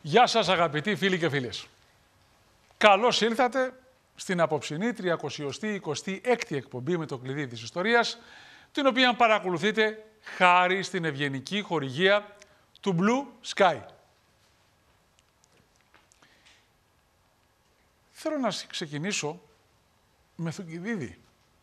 Γεια σας αγαπητοί φίλοι και φίλες. Καλώς ήλθατε στην απόψινή 326η εκπομπή με το κλειδί της ιστορίας, την οποία παρακολουθείτε χάρη στην ευγενική χορηγία του Blue Sky. Θέλω να ξεκινήσω με Θουκυδίδη.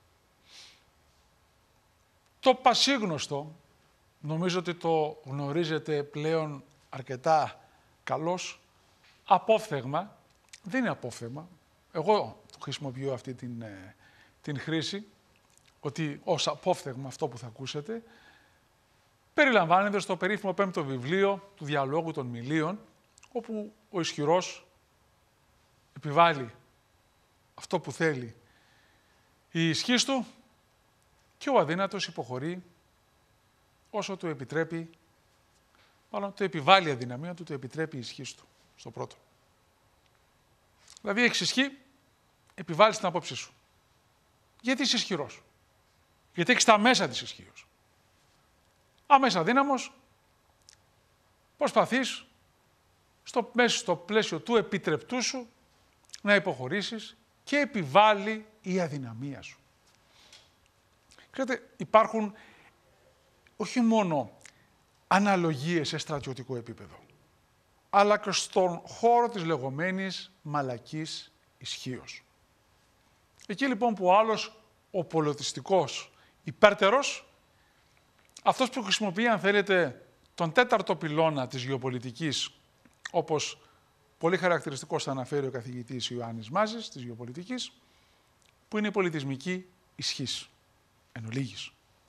Το πασίγνωστο, νομίζω ότι το γνωρίζετε πλέον αρκετά καλώς, απόφθεγμα, δεν είναι απόφθεγμα, εγώ χρησιμοποιώ αυτή την χρήση, ότι ως απόφθεγμα αυτό που θα ακούσετε, περιλαμβάνεται στο περίφημο 5ο βιβλίο του Διαλόγου των Μιλίων, όπου ο ισχυρός επιβάλλει αυτό που θέλει η ισχύς του και ο αδύνατος υποχωρεί όσο του επιτρέπει, μάλλον το επιβάλλει η αδυναμία του, το επιτρέπει η ισχύς του, στο πρώτο. Δηλαδή έχεις ισχύ, επιβάλλεις την απόψη σου. Γιατί είσαι ισχυρός. Γιατί έχεις τα μέσα της ισχύως. Άμεσα δύναμος, προσπαθείς μέσα στο πλαίσιο του επιτρεπτού σου να υποχωρήσεις και επιβάλλει η αδυναμία σου. Ξέρετε, υπάρχουν όχι μόνο αναλογίες σε στρατιωτικό επίπεδο, αλλά και στον χώρο της λεγόμενης μαλακής ισχύως. Εκεί λοιπόν που ο άλλος, ο πολιτιστικός υπέρτερος, αυτός που χρησιμοποιεί, αν θέλετε, τον τέταρτο πυλώνα της γεωπολιτικής, όπως πολύ χαρακτηριστικός θα αναφέρει ο καθηγητής Ιωάννης Μάζης της γεωπολιτικής, που είναι η πολιτισμική ισχύς, εν ολίγης.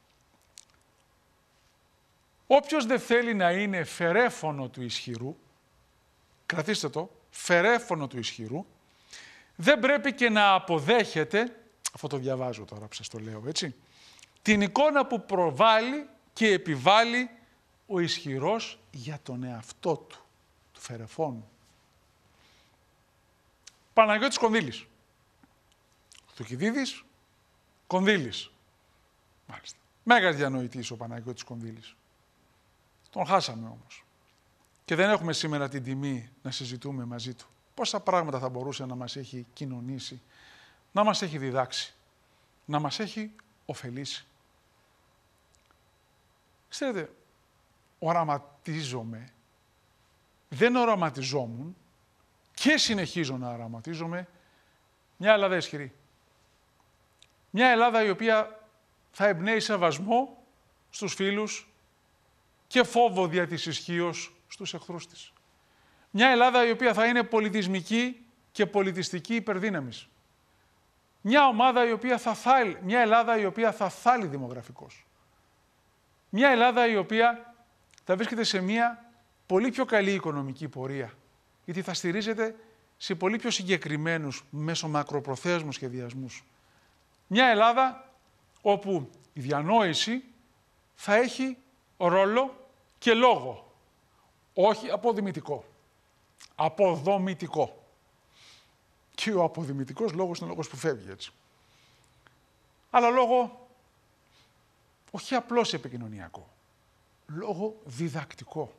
Όποιος δεν θέλει να είναι φερέφωνο του ισχυρού, κρατήστε το, φερέφωνο του ισχυρού, δεν πρέπει και να αποδέχεται, αυτό το διαβάζω τώρα που σας το λέω έτσι, την εικόνα που προβάλλει και επιβάλλει ο ισχυρός για τον εαυτό του, του φερεφώνου. Παναγιώτης Κονδύλης. Θουκυδίδης, Κονδύλης. Μάλιστα. Μέγας διανοητής ο Παναγιώτης Κονδύλης. Τον χάσαμε όμως. Και δεν έχουμε σήμερα την τιμή να συζητούμε μαζί του. Πόσα πράγματα θα μπορούσε να μας έχει κοινωνήσει, να μας έχει διδάξει, να μας έχει ωφελήσει. Ξέρετε, οραματίζομαι, δεν οραματιζόμουν και συνεχίζω να οραματίζομαι μια Ελλάδα ισχυρή. Μια Ελλάδα η οποία θα εμπνέει σεβασμό στους φίλους και φόβο δια της ισχύως στους εχθρούς της. Μια Ελλάδα η οποία θα είναι πολιτισμική και πολιτιστική υπερδύναμης. Μια ομάδα η οποία μια Ελλάδα η οποία θα θάλει δημογραφικώς. Μια Ελλάδα η οποία θα βρίσκεται σε μια πολύ πιο καλή οικονομική πορεία, γιατί θα στηρίζεται σε πολύ πιο συγκεκριμένους μέσω μακροπροθέσμους σχεδιασμούς. Μια Ελλάδα όπου η διανόηση θα έχει ρόλο και λόγο, όχι αποδημητικό, αποδομητικό. Και ο αποδημητικός λόγος είναι ο λόγος που φεύγει έτσι. Αλλά λόγο όχι απλώς επικοινωνιακό, λόγο διδακτικό,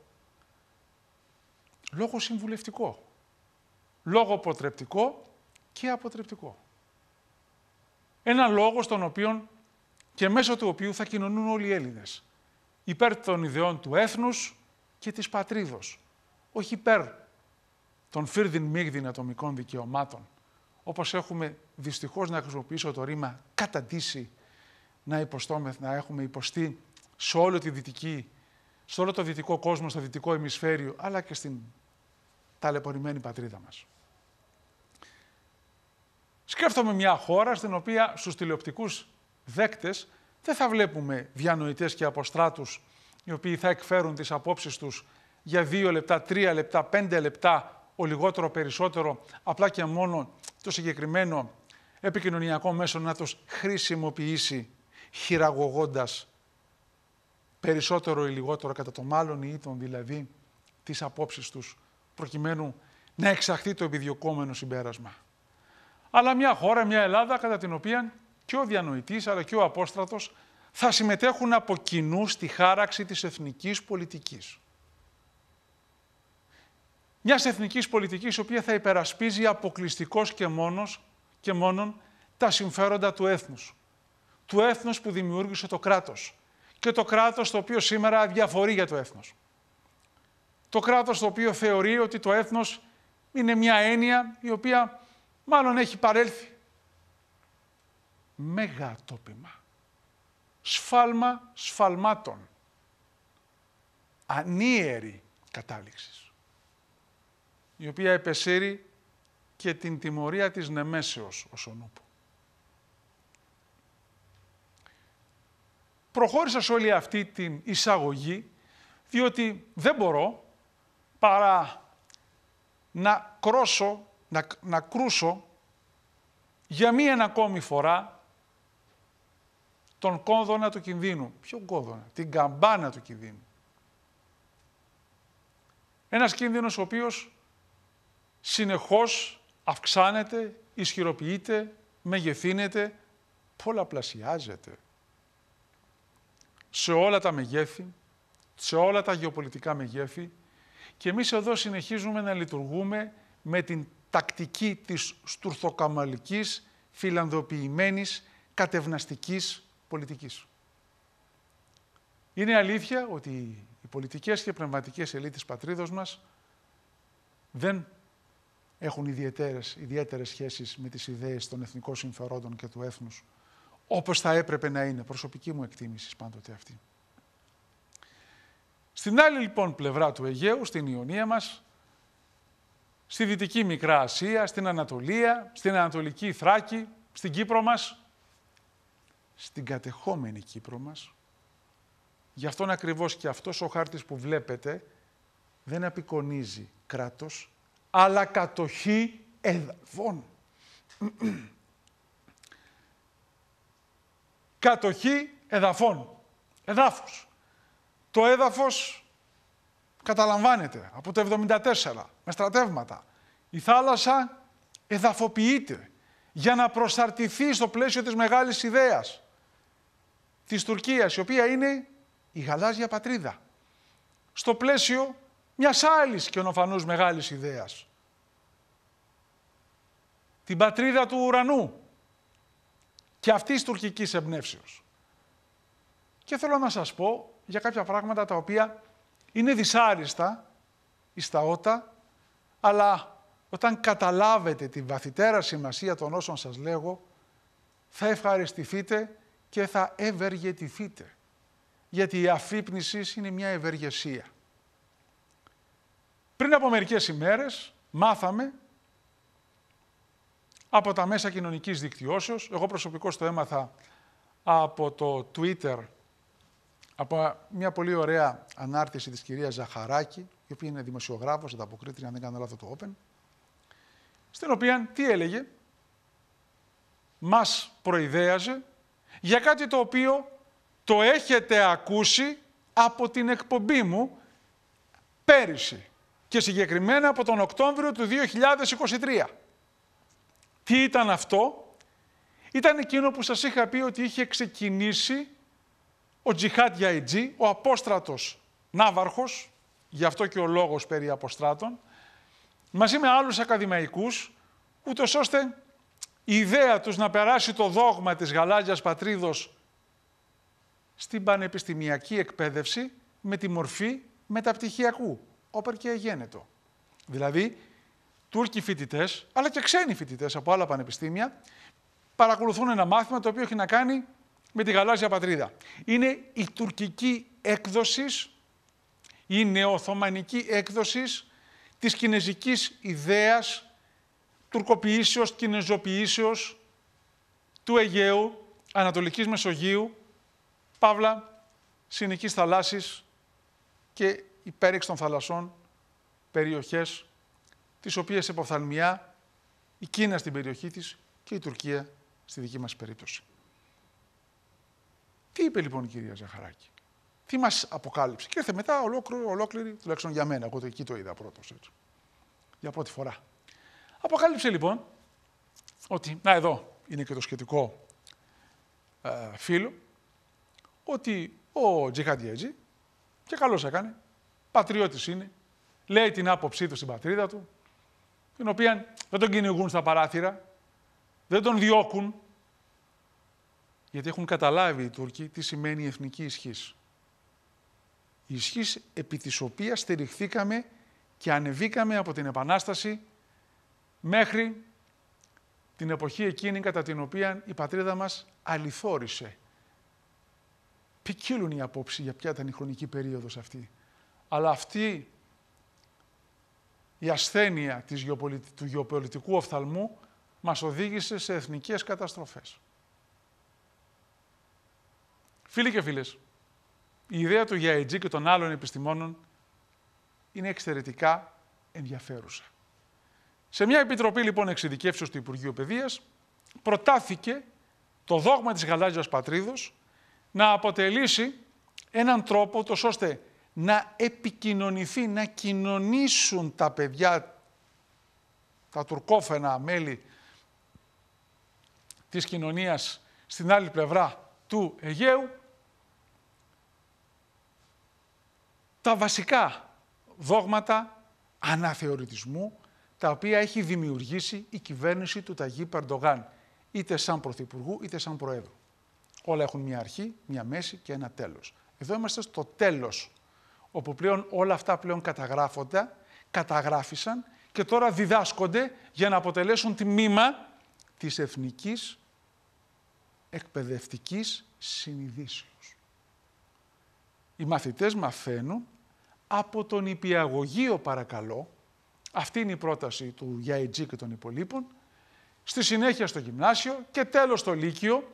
λόγο συμβουλευτικό, λόγο αποτρεπτικό και αποτρεπτικό. Ένα λόγο στον οποίο και μέσω του οποίου θα κοινωνούν όλοι οι Έλληνες, υπέρ των ιδεών του έθνους και της πατρίδος, όχι υπέρ των φύρδιν μίγδιν ατομικών δικαιωμάτων, όπως έχουμε δυστυχώς, να χρησιμοποιήσω το ρήμα καταντήσει, να έχουμε υποστεί σε όλο το δυτικό κόσμο, στο δυτικό ημισφαίριο, αλλά και στην ταλαιπωρημένη πατρίδα μας. Σκέφτομαι μια χώρα στην οποία στους τηλεοπτικούς δέκτες δεν θα βλέπουμε διανοητές και αποστράτους οι οποίοι θα εκφέρουν τις απόψεις τους για 2 λεπτά, 3 λεπτά, 5 λεπτά, ο λιγότερο περισσότερο, απλά και μόνο το συγκεκριμένο επικοινωνιακό μέσο να τους χρησιμοποιήσει χειραγωγώντας περισσότερο ή λιγότερο κατά το μάλλον ή τον δηλαδή τις απόψεις τους, προκειμένου να εξαχθεί το επιδιωκόμενο συμπέρασμα. Αλλά μια χώρα, μια Ελλάδα, κατά την οποία και ο διανοητής αλλά και ο απόστρατος θα συμμετέχουν από κοινού στη χάραξη της εθνικής πολιτικής. μιας εθνικής πολιτικής, η οποία θα υπερασπίζει αποκλειστικώς και μόνον τα συμφέροντα του έθνους. Του έθνους που δημιούργησε το κράτος. Και το κράτος το οποίο σήμερα διαφορεί για το έθνος. Το κράτος το οποίο θεωρεί ότι το έθνος είναι μια έννοια η οποία μάλλον έχει παρέλθει. Μεγατόπιμα. Σφάλμα σφαλμάτων. Ανίερη κατάληξης, η οποία επεσύρει και την τιμωρία της νεμέσεως ως ονούπου. Προχώρησα σε όλη αυτή την εισαγωγή, διότι δεν μπορώ παρά να κρούσω για μία ακόμη φορά τον κόδωνα του κινδύνου. Ποιον κόδωνα? Την καμπάνα του κινδύνου. Ένας κίνδυνος ο οποίος συνεχώς αυξάνεται, ισχυροποιείται, μεγεθύνεται, πολλαπλασιάζεται σε όλα τα μεγέθη, σε όλα τα γεωπολιτικά μεγέθη, και εμείς εδώ συνεχίζουμε να λειτουργούμε με την τακτική της στουρθοκαμαλικής, φιλανδοποιημένης, κατευναστικής πολιτικής. Είναι αλήθεια ότι οι πολιτικές και πνευματικές ελίτ της πατρίδος μας δεν έχουν ιδιαίτερες σχέσεις με τις ιδέες των εθνικών συμφερόντων και του έθνους, όπως θα έπρεπε να είναι. Προσωπική μου εκτίμηση πάντοτε αυτή. Στην άλλη λοιπόν πλευρά του Αιγαίου, στην Ιωνία μας, στη Δυτική Μικρά Ασία, στην Ανατολία, στην Ανατολική Θράκη, στην Κύπρο μας, στην κατεχόμενη Κύπρο μας, γι' αυτόν ακριβώς και αυτός ο χάρτης που βλέπετε δεν απεικονίζει κράτος, αλλά κατοχή εδαφών. Κατοχή εδαφών. Εδάφους. Το έδαφος καταλαμβάνεται από το 1974 με στρατεύματα. Η θάλασσα εδαφοποιείται για να προσαρτηθεί στο πλαίσιο της μεγάλης ιδέας της Τουρκίας, η οποία είναι η γαλάζια πατρίδα, στο πλαίσιο μιας άλλης καινοφανούς μεγάλης ιδέας. Την πατρίδα του ουρανού και αυτής τουρκικής εμπνεύσεως. Και θέλω να σας πω για κάποια πράγματα τα οποία είναι δυσάριστα εις τα ότα, αλλά όταν καταλάβετε τη βαθυτέρα σημασία των όσων σας λέγω, θα ευχαριστηθείτε και θα ευεργετηθείτε. Γιατί η αφύπνιση είναι μια ευεργεσία. Πριν από μερικές ημέρες μάθαμε από τα μέσα κοινωνικής δικτυώσεως, εγώ προσωπικώς το έμαθα από το Twitter, από μια πολύ ωραία ανάρτηση της κυρίας Ζαχαράκη, η οποία είναι δημοσιογράφος, ανταποκρίτρια, αν δεν κάνω λάθος, το Open, στην οποία τι έλεγε? Μας προειδέαζε για κάτι το οποίο το έχετε ακούσει από την εκπομπή μου πέρυσι και συγκεκριμένα από τον Οκτώβριο του 2023. Τι ήταν αυτό? Ήταν εκείνο που σας είχα πει ότι είχε ξεκινήσει ο Τζιχάντ Γιαιτζή, ο απόστρατος ναύαρχος, γι' αυτό και ο λόγος περί αποστράτων, μαζί με άλλους ακαδημαϊκούς, ούτως ώστε η ιδέα τους να περάσει το δόγμα της γαλάζιας πατρίδος στην πανεπιστημιακή εκπαίδευση με τη μορφή μεταπτυχιακού, όπερ και εγένετο. Δηλαδή, Τούρκοι φοιτητές, αλλά και ξένοι φοιτητές από άλλα πανεπιστήμια, παρακολουθούν ένα μάθημα το οποίο έχει να κάνει με τη γαλάζια πατρίδα. Είναι η τουρκική έκδοση, η νεοοθωμανική έκδοση της κινεζικής ιδέας, τουρκοποιήσεως, κινεζοποιήσεως του Αιγαίου, Ανατολικής Μεσογείου, παύλα Συνικής θαλάσσης και υπέρεξ των θαλασσών περιοχές, τις οποίες εποφθαλμιά η Κίνα στην περιοχή της και η Τουρκία στη δική μας περίπτωση. Τι είπε λοιπόν η κυρία Ζαχαράκη? Τι μας αποκάλυψε? Και ήρθε μετά ολόκληρη, τουλάχιστον για μένα, εγώ εκεί το είδα πρώτος, έτσι, για πρώτη φορά. Αποκάλυψε λοιπόν ότι, να εδώ είναι και το σχετικό φύλλο, ότι ο Τζιχάντ Γιαιτζή, και καλώς έκανε, πατριώτης είναι, λέει την άποψή του στην πατρίδα του, την οποία δεν τον κυνηγούν στα παράθυρα, δεν τον διώκουν, γιατί έχουν καταλάβει οι Τούρκοι τι σημαίνει η εθνική ισχύς. Η ισχύς επί της οποίας στηριχθήκαμε και ανεβήκαμε από την Επανάσταση μέχρι την εποχή εκείνη κατά την οποία η πατρίδα μας αληθόρισε. Ποικίλουν οι απόψεις για ποια ήταν η χρονική περίοδος αυτή. Αλλά αυτή η ασθένεια του γεωπολιτικού οφθαλμού μας οδήγησε σε εθνικές καταστροφές. Φίλοι και φίλες, η ιδέα του Γιαετζή και των άλλων επιστημόνων είναι εξαιρετικά ενδιαφέρουσα. Σε μια επιτροπή λοιπόν εξειδικεύσεως του Υπουργείου Παιδείας προτάθηκε το δόγμα της γαλάζιας πατρίδος να αποτελήσει έναν τρόπο τόσο ώστε να επικοινωνηθεί, να κοινωνήσουν τα παιδιά, τα τουρκόφαινα μέλη της κοινωνίας στην άλλη πλευρά του Αιγαίου, τα βασικά δόγματα αναθεωρητισμού τα οποία έχει δημιουργήσει η κυβέρνηση του Ταγίπ Ερντογάν, είτε σαν πρωθυπουργού είτε σαν προέδρου. Όλα έχουν μια αρχή, μια μέση και ένα τέλος. Εδώ είμαστε στο τέλος, όπου πλέον όλα αυτά πλέον καταγράφησαν και τώρα διδάσκονται για να αποτελέσουν τμήμα της εθνικής εκπαιδευτικής συνειδήσεως. Οι μαθητές μαθαίνουν από τον υπηαγωγείο παρακαλώ, αυτή είναι η πρόταση του Γιαετζή και των υπολείπων, στη συνέχεια στο γυμνάσιο και τέλος στο λύκειο,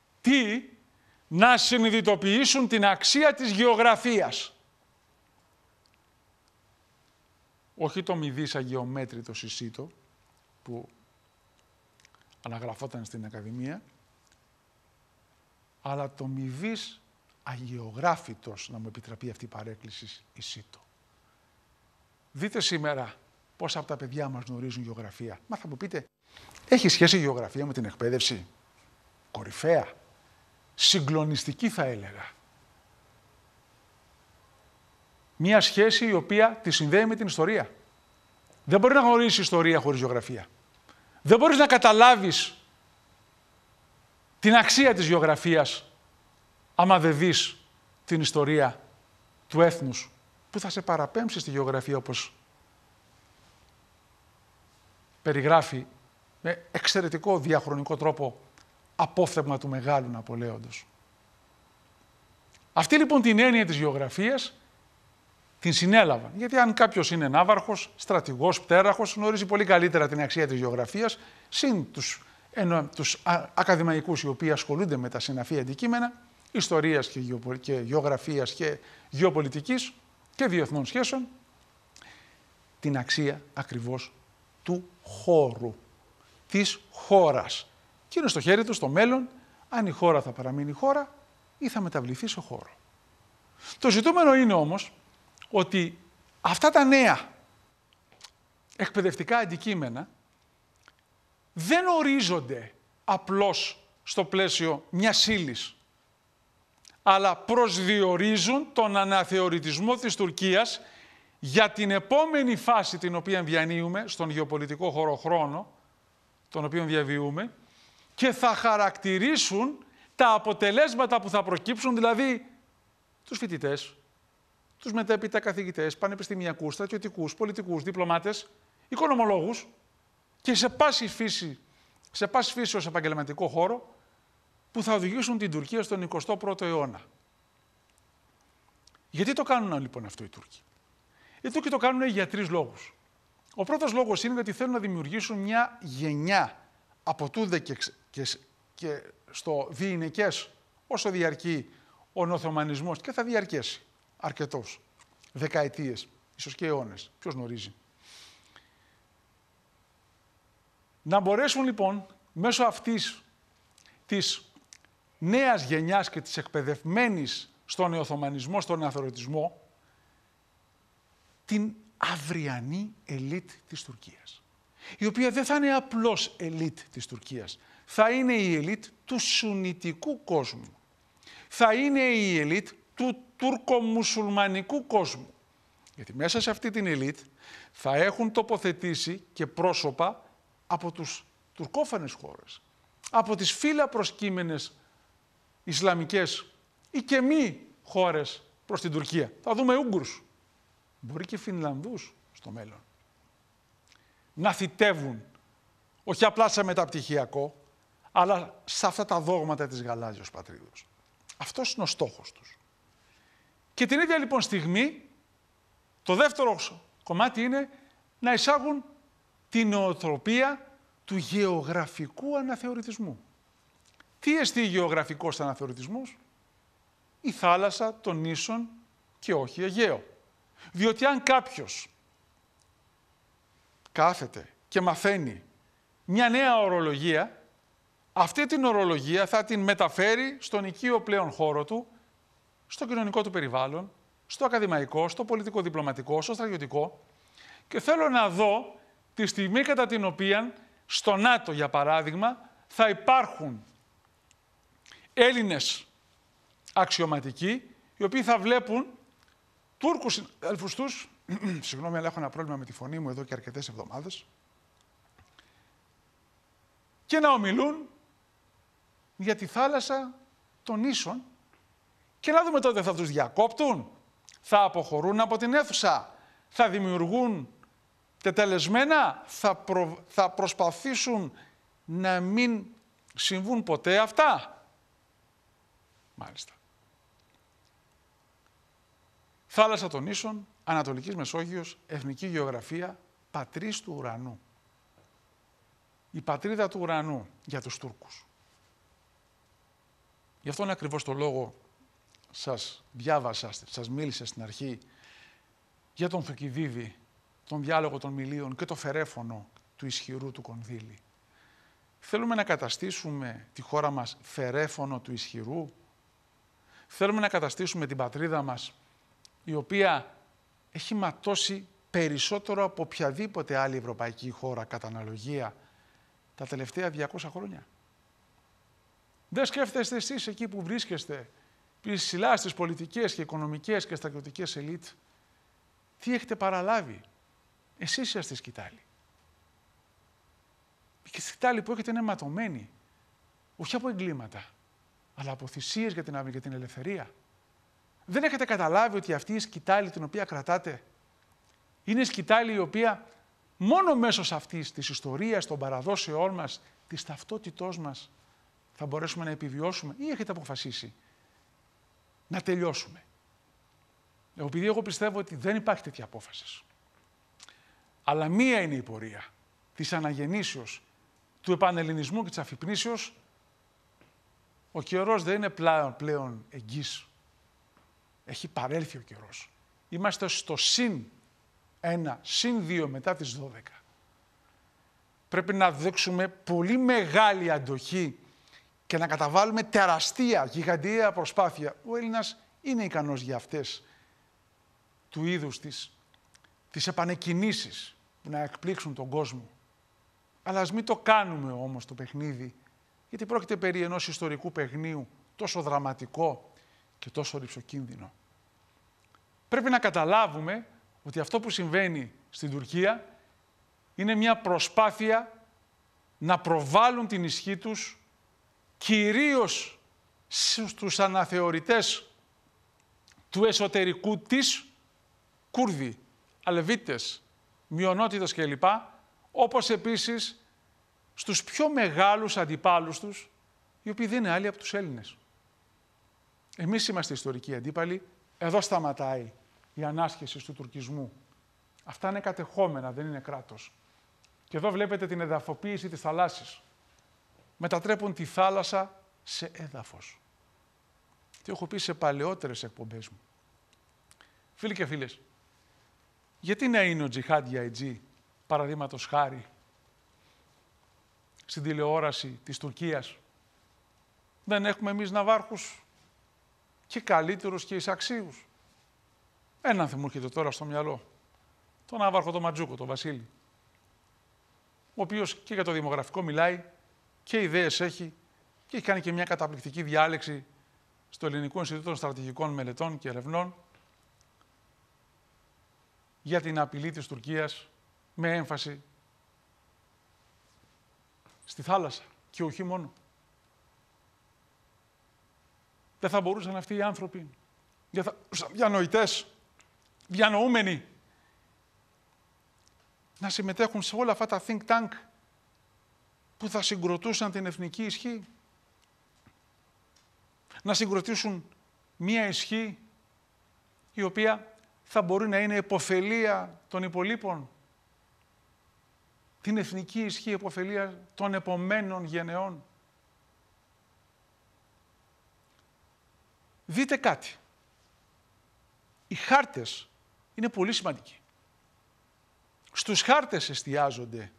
να συνειδητοποιήσουν την αξία της γεωγραφίας. Όχι το μηδής αγεωμέτρητο συσίτο που αναγραφόταν στην Ακαδημία, αλλά το μηδής αγεωγράφητος, να μου επιτραπεί αυτή η παρέκκληση, ισίτο. Δείτε σήμερα πόσα από τα παιδιά μας γνωρίζουν γεωγραφία. Μα θα μου πείτε, έχει σχέση η γεωγραφία με την εκπαίδευση? Κορυφαία, συγκλονιστική θα έλεγα. Μία σχέση η οποία τη συνδέει με την ιστορία. Δεν μπορεί να γνωρίσεις ιστορία χωρίς γεωγραφία. Δεν μπορείς να καταλάβεις την αξία της γεωγραφίας άμα δεν δεις την ιστορία του έθνους που θα σε παραπέμψει στη γεωγραφία όπως περιγράφει με εξαιρετικό διαχρονικό τρόπο απόφθεγμα του Μεγάλου Ναπολέοντος. Αυτή λοιπόν την έννοια της γεωγραφίας την συνέλαβαν. Γιατί αν κάποιος είναι ναύαρχος, στρατηγός, πτέραχος, γνωρίζει πολύ καλύτερα την αξία της γεωγραφίας, συν τους ακαδημαϊκούς οι οποίοι ασχολούνται με τα συναφή αντικείμενα, ιστορίας και γεωγραφίας και γεωπολιτικής και διεθνών σχέσεων, την αξία ακριβώς του χώρου, της χώρας. Και είναι στο χέρι του στο μέλλον αν η χώρα θα παραμείνει χώρα ή θα μεταβληθεί σε χώρο. Το ζητούμενο είναι όμως ότι αυτά τα νέα εκπαιδευτικά αντικείμενα δεν ορίζονται απλώς στο πλαίσιο μιας ύλης, αλλά προσδιορίζουν τον αναθεωρητισμό της Τουρκίας για την επόμενη φάση την οποία διανύουμε στον γεωπολιτικό χωροχρόνο, τον οποίο διαβιούμε, και θα χαρακτηρίσουν τα αποτελέσματα που θα προκύψουν, δηλαδή τους φοιτητές, τους μετέπειτα καθηγητές, πανεπιστημιακούς, στρατιωτικούς, πολιτικούς, διπλωμάτες, οικονομολόγους και σε πάση φύση ως επαγγελματικό χώρο που θα οδηγήσουν την Τουρκία στον 21ο αιώνα. Γιατί το κάνουν λοιπόν αυτό οι Τούρκοι? Οι Τούρκοι το κάνουν για τρεις λόγους. Ο πρώτος λόγος είναι ότι θέλουν να δημιουργήσουν μια γενιά από τούδε και στο διηνεκές όσο διαρκεί ο Οθωμανισμός, και θα διαρκέσει αρκετός, δεκαετίες, ίσως και αιώνες, ποιος γνωρίζει. Να μπορέσουν λοιπόν μέσω αυτής της νέας γενιάς και της εκπαιδευμένης στον Οθωμανισμό, στον αναθεωρητισμό, την αυριανή ελίτ της Τουρκίας, η οποία δεν θα είναι απλώς ελίτ της Τουρκίας, θα είναι η ελίτ του σουνιτικού κόσμου, θα είναι η ελίτ του τουρκομουσουλμανικού κόσμου, Γιατί μέσα σε αυτή την ελίτ θα έχουν τοποθετήσει και πρόσωπα από τους τουρκόφανες χώρες, από τις φύλλα προσκύμενες Ισλαμικές ή και μη χώρες προς την Τουρκία. Θα δούμε Ούγγρους, μπορεί και Φινλανδούς στο μέλλον. Να θητεύουν, όχι απλά σε μεταπτυχιακό, αλλά σε αυτά τα δόγματα της γαλάζιος πατρίδος. Αυτός είναι ο στόχος τους. Και την ίδια λοιπόν στιγμή, το δεύτερο κομμάτι είναι να εισάγουν την νοοτροπία του γεωγραφικού αναθεωρητισμού. Τι εστί γεωγραφικός αναθεωρητισμός? Η θάλασσα των νήσων και όχι Αιγαίο. Διότι αν κάποιος κάθεται και μαθαίνει μια νέα ορολογία, αυτή την ορολογία θα την μεταφέρει στον οικείο πλέον χώρο του, στο κοινωνικό του περιβάλλον, στο ακαδημαϊκό, στο πολιτικό-διπλωματικό, στο στρατιωτικό, και θέλω να δω τη στιγμή κατά την οποία στο ΝΑΤΟ, για παράδειγμα, θα υπάρχουν Έλληνες αξιωματικοί, οι οποίοι θα βλέπουν Τούρκους συναδέλφους τους, συγγνώμη, αλλά έχω ένα πρόβλημα με τη φωνή μου εδώ και αρκετές εβδομάδες, και να ομιλούν για τη θάλασσα των νήσων και να δούμε τότε, θα τους διακόπτουν, θα αποχωρούν από την αίθουσα, θα δημιουργούν τετελεσμένα, θα προσπαθήσουν να μην συμβούν ποτέ αυτά. Μάλιστα. Θάλασσα των νήσων, Ανατολικής Μεσόγειος, εθνική γεωγραφία, πατρίς του ουρανού. Η πατρίδα του ουρανού για τους Τούρκους. Γι' αυτόν ακριβώς το λόγο σας διάβασα, σας μίλησα στην αρχή για τον Θουκυδίδη, τον διάλογο των Μιλίων και το φερέφωνο του ισχυρού του Κονδύλη. Θέλουμε να καταστήσουμε τη χώρα μας φερέφωνο του ισχυρού. Θέλουμε να καταστήσουμε την πατρίδα μας, η οποία έχει ματώσει περισσότερο από οποιαδήποτε άλλη ευρωπαϊκή χώρα κατά αναλογία τα τελευταία 200 χρόνια. Δεν σκέφτεστε εσείς εκεί που βρίσκεστε, ψηλά στις πολιτικές και οικονομικές και στρατιωτικές ελίτ, τι έχετε παραλάβει? Εσείς είσαστε σκητάλη. Και η σκητάλη που έχετε είναι ματωμένη, όχι από εγκλήματα, αλλά από θυσίες για την ελευθερία. Δεν έχετε καταλάβει ότι αυτή η σκητάλη την οποία κρατάτε είναι η σκητάλη η οποία μόνο μέσω αυτής της ιστορίας, των παραδόσεών μας, της ταυτότητός μας, θα μπορέσουμε να επιβιώσουμε, ή έχετε αποφασίσει να τελειώσουμε? Επειδή εγώ πιστεύω ότι δεν υπάρχει τέτοια απόφαση. Αλλά μία είναι η πορεία της αναγεννήσεως, του επανελληνισμού και της αφυπνήσεως. Ο καιρός δεν είναι πλέον εγγύς. Έχει παρέλθει ο καιρός. Είμαστε στο συν 1, συν 2 μετά τις 12. Πρέπει να δείξουμε πολύ μεγάλη αντοχή και να καταβάλουμε τεραστία, γιγαντιαία προσπάθεια. Ο Έλληνας είναι ικανός για αυτές του είδους τις επανεκκινήσεις που να εκπλήξουν τον κόσμο. Αλλά ας μην το κάνουμε όμως το παιχνίδι, γιατί πρόκειται περί ενός ιστορικού παιχνίου τόσο δραματικό και τόσο ρυψοκίνδυνο. Πρέπει να καταλάβουμε ότι αυτό που συμβαίνει στην Τουρκία είναι μια προσπάθεια να προβάλλουν την ισχύ τους κυρίως στους αναθεωρητές του εσωτερικού της, Κούρδοι, Αλεβίτες, μειονότητες κλπ, όπως επίσης στους πιο μεγάλους αντιπάλους τους, οι οποίοι δεν είναι άλλοι από τους Έλληνες. Εμείς είμαστε ιστορικοί αντίπαλοι, εδώ σταματάει η ανάσχεση του τουρκισμού. Αυτά είναι κατεχόμενα, δεν είναι κράτος. Και εδώ βλέπετε την εδαφοποίηση της θαλάσσης. Μετατρέπουν τη θάλασσα σε έδαφος. Τι έχω πει σε παλαιότερες εκπομπές μου. Φίλοι και φίλες, γιατί να είναι ο Τζιχάντ Γιαϊτζή, παραδείγματος χάρη, στην τηλεόραση της Τουρκίας? Δεν έχουμε εμείς ναυάρχους και καλύτερους και εισαξίους? Έναν μου έρχεται τώρα στο μυαλό. Τον ναύαρχο τον Ματζούκο, τον Βασίλη. Ο οποίος και για το δημογραφικό μιλάει και ιδέες έχει και έχει κάνει και μια καταπληκτική διάλεξη στο Ελληνικό Ινστιτούτο των Στρατηγικών Μελετών και Ερευνών. για την απειλή της Τουρκίας με έμφαση στη θάλασσα και όχι μόνο. Δεν θα μπορούσαν αυτοί οι άνθρωποι, διανοητές, διανοούμενοι, να συμμετέχουν σε όλα αυτά τα think tank που θα συγκροτούσαν την εθνική ισχύ, να συγκροτήσουν μία ισχύ η οποία θα μπορεί να είναι επωφελία των υπολείπων, την εθνική ισχύ, επωφελία των επομένων γενεών. Δείτε κάτι. Οι χάρτες είναι πολύ σημαντικοί. Στους χάρτες εστιάζονται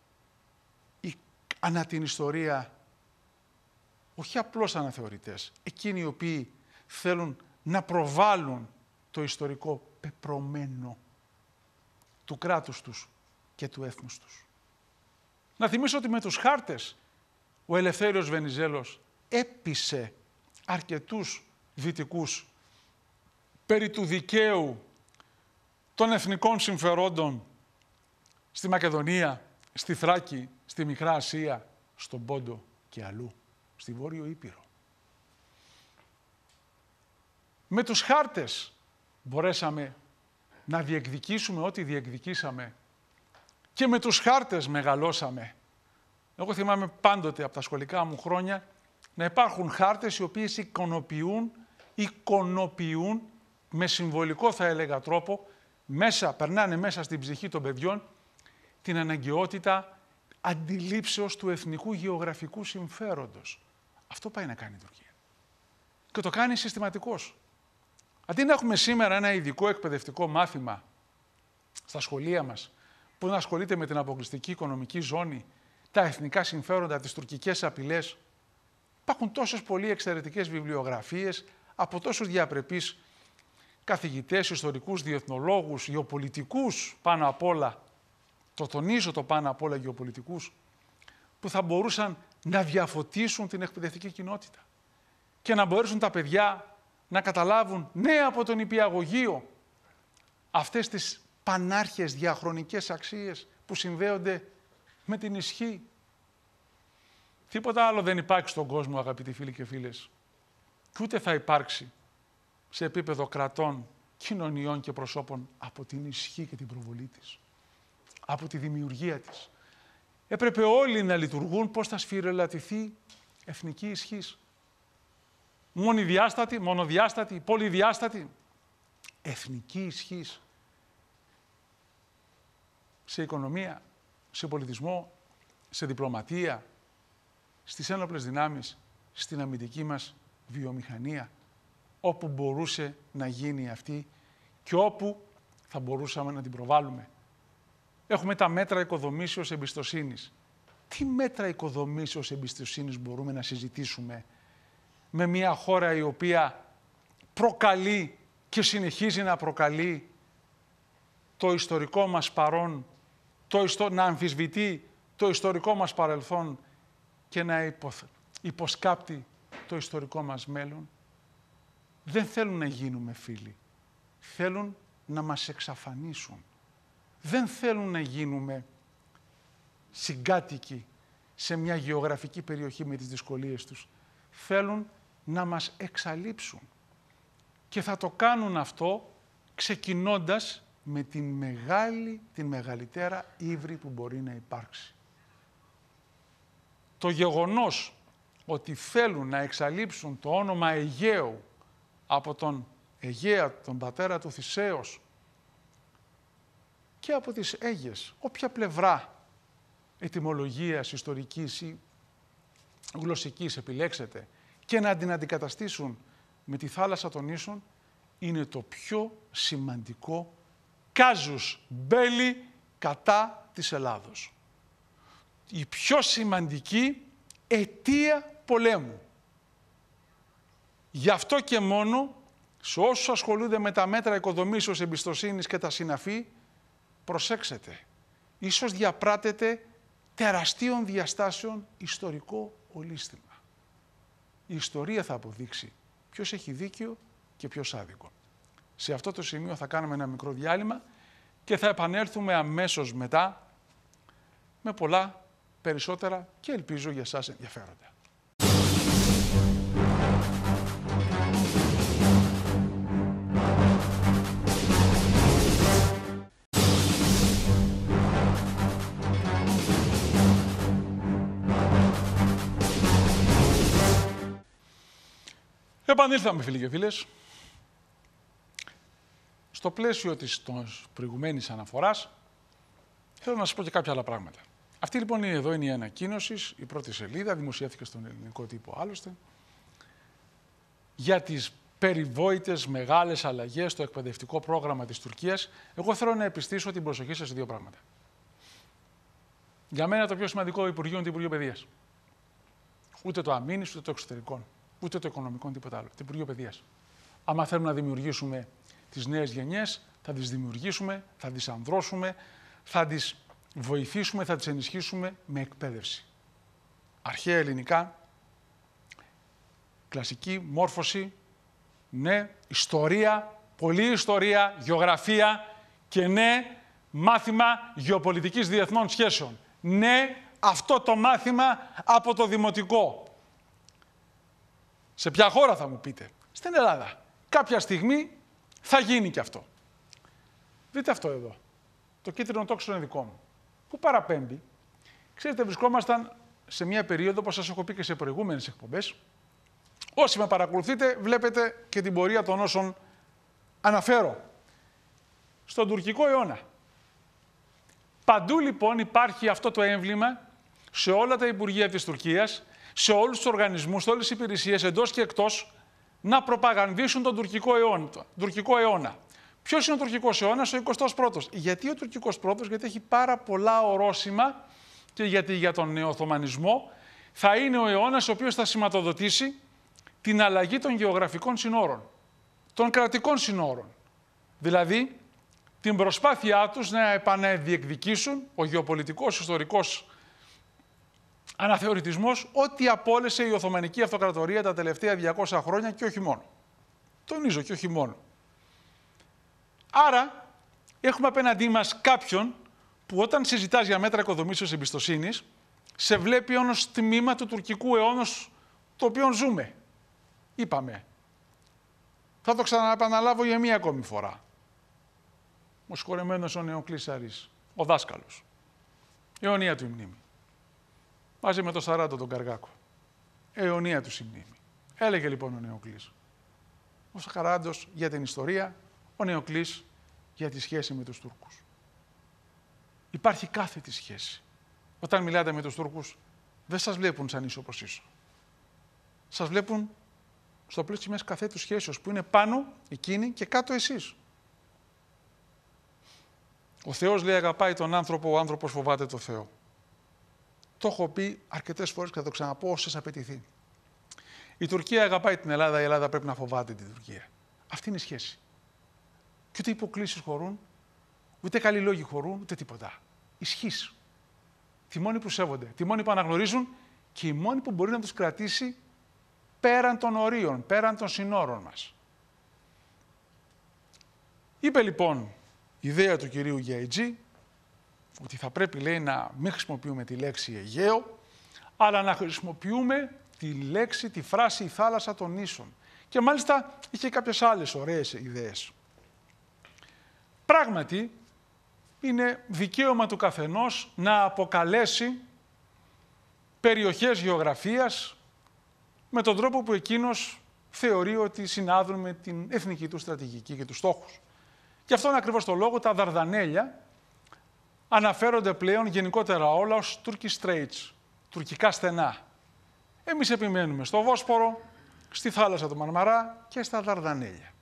ανά την ιστορία, όχι απλώς αναθεωρητές, εκείνοι οι οποίοι θέλουν να προβάλλουν το ιστορικό πεπρωμένο του κράτους τους και του έθνους τους. Να θυμίσω ότι με τους χάρτες ο Ελευθέριος Βενιζέλος έπεισε αρκετούς δυτικούς περί του δικαίου των εθνικών συμφερόντων στη Μακεδονία, στη Θράκη, στη Μικρά Ασία, στον Πόντο και αλλού, στη Βόρειο Ήπειρο. Με τους χάρτες μπορέσαμε να διεκδικήσουμε ό,τι διεκδικήσαμε και με τους χάρτες μεγαλώσαμε. Εγώ θυμάμαι πάντοτε από τα σχολικά μου χρόνια να υπάρχουν χάρτες οι οποίες εικονοποιούν με συμβολικό θα έλεγα τρόπο, περνάνε μέσα στην ψυχή των παιδιών την αναγκαιότητα αντιλήψεως του εθνικού γεωγραφικού συμφέροντος. Αυτό πάει να κάνει η Τουρκία. Και το κάνει συστηματικώς. Αντί να έχουμε σήμερα ένα ειδικό εκπαιδευτικό μάθημα στα σχολεία μας που να ασχολείται με την αποκλειστική οικονομική ζώνη, τα εθνικά συμφέροντα, τις τουρκικές απειλές, υπάρχουν τόσες πολύ εξαιρετικές βιβλιογραφίες από τόσους διαπρεπείς καθηγητές, ιστορικούς, διεθνολόγους, γεωπολιτικούς πάνω απ' όλα, το τονίζω το πάνω απ' όλα γεωπολιτικούς, που θα μπορούσαν να διαφωτίσουν την εκπαιδευτική κοινότητα και να μπορέσουν τα παιδιά να καταλάβουν από τον νηπιαγωγείο αυτές τις πανάρχες διαχρονικές αξίες που συνδέονται με την ισχύ. Τίποτα άλλο δεν υπάρχει στον κόσμο, αγαπητοί φίλοι και φίλες. Και ούτε θα υπάρξει σε επίπεδο κρατών, κοινωνιών και προσώπων από την ισχύ και την προβολή της. Από τη δημιουργία της. Έπρεπε όλοι να λειτουργούν πώς θα σφυρελατηθεί εθνική ισχύς. Μονοδιάστατη, μονοδιάστατη, πολυδιάστατη. Εθνική ισχύς. Σε οικονομία, σε πολιτισμό, σε διπλωματία, στις ένοπλες δυνάμεις, στην αμυντική μας βιομηχανία, όπου μπορούσε να γίνει αυτή και όπου θα μπορούσαμε να την προβάλλουμε. Έχουμε τα μέτρα οικοδομήσεως εμπιστοσύνης. Τι μέτρα οικοδομήσεως εμπιστοσύνης μπορούμε να συζητήσουμε με μια χώρα η οποία προκαλεί και συνεχίζει να προκαλεί το ιστορικό μας παρόν, να αμφισβητεί το ιστορικό μας παρελθόν και να υποσκάπτει το ιστορικό μας μέλλον. Δεν θέλουν να γίνουμε φίλοι. Θέλουν να μας εξαφανίσουν. Δεν θέλουν να γίνουμε συγκάτοικοι σε μια γεωγραφική περιοχή με τις δυσκολίες τους. Θέλουν να μας εξαλείψουν. Και θα το κάνουν αυτό ξεκινώντας με την μεγαλύτερα ύβρι που μπορεί να υπάρξει. Το γεγονός ότι θέλουν να εξαλείψουν το όνομα Αιγαίου από τον Αιγαία, τον πατέρα του Θησέως, και από τις Αίγες, όποια πλευρά ετυμολογίας, ιστορικής ή γλωσσικής επιλέξετε, και να την αντικαταστήσουν με τη θάλασσα των Ίσων, είναι το πιο σημαντικό κάζους μπέλι κατά της Ελλάδος. Η πιο σημαντική αιτία πολέμου. Γι' αυτό και μόνο, σε όσους ασχολούνται με τα μέτρα οικοδομήσεως εμπιστοσύνης και τα συναφή, προσέξτε, ίσως διαπράτεται τεραστίων διαστάσεων ιστορικό ολίσθημα. Η ιστορία θα αποδείξει ποιος έχει δίκιο και ποιος άδικο. Σε αυτό το σημείο θα κάνουμε ένα μικρό διάλειμμα και θα επανέλθουμε αμέσως μετά με πολλά περισσότερα και ελπίζω για εσάς ενδιαφέροντα. Επανήλθαμε, φίλοι και φίλες. Στο πλαίσιο της προηγουμένης αναφοράς, θέλω να σας πω και κάποια άλλα πράγματα. Αυτή λοιπόν εδώ είναι η ανακοίνωση, η πρώτη σελίδα, δημοσιεύθηκε στον ελληνικό τύπο άλλωστε, για τις περιβόητες μεγάλες αλλαγές στο εκπαιδευτικό πρόγραμμα της Τουρκίας. Εγώ θέλω να επιστήσω την προσοχή σας σε δύο πράγματα. Για μένα το πιο σημαντικό Υπουργείο είναι το Υπουργείο Παιδείας. Ούτε το αμήνης, ούτε το εξωτερικών, ούτε το οικονομικό, τίποτα άλλο. Το Υπουργείο Παιδείας. Άμα θέλουμε να δημιουργήσουμε τις νέες γενιές, θα τις δημιουργήσουμε, θα τις ανδρώσουμε, θα τις βοηθήσουμε, θα τις ενισχύσουμε με εκπαίδευση. Αρχαία ελληνικά, κλασική μόρφωση, ναι, ιστορία, πολλή ιστορία, γεωγραφία και ναι, μάθημα γεωπολιτικής διεθνών σχέσεων. Ναι, αυτό το μάθημα από το δημοτικό. Σε ποια χώρα θα μου πείτε? Στην Ελλάδα. Κάποια στιγμή θα γίνει και αυτό. Δείτε αυτό εδώ. Το κίτρινο τόξο είναι δικό μου. Πού παραπέμπει? Ξέρετε, βρισκόμασταν σε μια περίοδο, όπως σας έχω πει και σε προηγούμενες εκπομπές. Όσοι με παρακολουθείτε, βλέπετε και την πορεία των όσων αναφέρω. Στον τουρκικό αιώνα. Παντού λοιπόν υπάρχει αυτό το έμβλημα σε όλα τα υπουργεία της Τουρκίας, σε όλους τους οργανισμούς, σε όλες τις υπηρεσίες, εντός και εκτός, να προπαγανδίσουν τον τουρκικό αιώνα. Ποιος είναι ο τουρκικός αιώνας? Ο 21ος. Γιατί ο τουρκικός πρώτος? Γιατί έχει πάρα πολλά ορόσημα και γιατί για τον νεοοθωμανισμό θα είναι ο αιώνας ο οποίος θα σηματοδοτήσει την αλλαγή των γεωγραφικών συνόρων, των κρατικών συνόρων. Δηλαδή, την προσπάθειά τους να επαναδιεκδικήσουν ο γεωπολιτικός, ιστορικός αναθεωρητισμός, ό,τι απόλυσε η Οθωμανική Αυτοκρατορία τα τελευταία 200 χρόνια και όχι μόνο. Τονίζω, και όχι μόνο. Άρα, έχουμε απέναντί μας κάποιον που όταν συζητάς για μέτρα οικοδομήσεως εμπιστοσύνης, σε βλέπει ως τμήμα του τουρκικού αιώνος το οποίο ζούμε. Είπαμε. Θα το ξαναεπαναλάβω για μία ακόμη φορά. Ο συγχωρεμένος ο Νεοκλής Αρής, ο δάσκαλος. Αιωνία του η μνήμη. Μαζί με το Σαράντο τον Καργάκο. Αιωνία του η μνήμη. Έλεγε λοιπόν ο Νεοκλής. Ο Σαράντος για την ιστορία, ο Νεοκλής για τη σχέση με τους Τούρκους. Υπάρχει κάθετη σχέση. Όταν μιλάτε με τους Τούρκους, δεν σας βλέπουν σαν ίσο προς ίσο. Σας βλέπουν στο πλαίσιο μιας καθέτους σχέσεως, που είναι πάνω εκείνοι και κάτω εσείς. Ο Θεός, λέει, αγαπάει τον άνθρωπο, ο άνθρωπος φοβάται το Θεό. Το έχω πει αρκετές φορές και θα το ξαναπώ όσες απαιτηθεί. Η Τουρκία αγαπάει την Ελλάδα, η Ελλάδα πρέπει να φοβάται την Τουρκία. Αυτή είναι η σχέση. Και ούτε υποκλήσεις χωρούν, ούτε καλοί λόγοι χωρούν, ούτε τίποτα. Ισχύς. Τη μόνη που σέβονται, τη μόνη που αναγνωρίζουν και η μόνη που μπορεί να τους κρατήσει πέραν των ορίων, πέραν των συνόρων μας. Είπε λοιπόν η ιδέα του κυρίου Γιαϊτζή ότι θα πρέπει, λέει, να μην χρησιμοποιούμε τη λέξη Αιγαίο, αλλά να χρησιμοποιούμε τη λέξη, τη φράση «η θάλασσα των νήσων». Και μάλιστα είχε κάποιες άλλες ωραίες ιδέες. Πράγματι, είναι δικαίωμα του καθενός να αποκαλέσει περιοχές γεωγραφίας με τον τρόπο που εκείνος θεωρεί ότι συνάδουν με την εθνική του στρατηγική και τους στόχους. Γι' αυτόν ακριβώς το λόγο τα Δαρδανέλια αναφέρονται πλέον γενικότερα όλα ως Turkish Straits, τουρκικά στενά. Εμείς επιμένουμε στο Βόσπορο, στη θάλασσα του Μαρμαρά και στα Δαρδανέλια.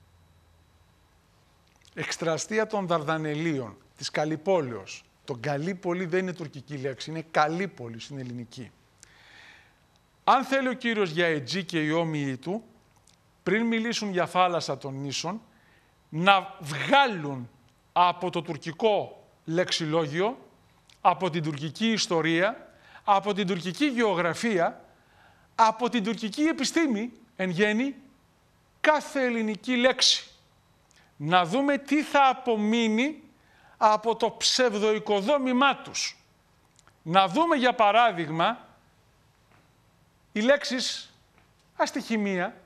Εκστραστεία των Δαρδανελίων, της Καλυπόλεως. Το Καλύπολη δεν είναι τουρκική λέξη, είναι Καλύπολη στην ελληνική. Αν θέλει ο κύριος Γιαϊτζή και οι όμοιοι του, πριν μιλήσουν για θάλασσα των νήσων, να βγάλουν από το τουρκικό λεξιλόγιο, από την τουρκική ιστορία, από την τουρκική γεωγραφία, από την τουρκική επιστήμη, εν γέννη, κάθε ελληνική λέξη. Να δούμε τι θα απομείνει από το ψευδοοικοδόμημά τους. Να δούμε για παράδειγμα οι λέξεις, ας τη χημεία,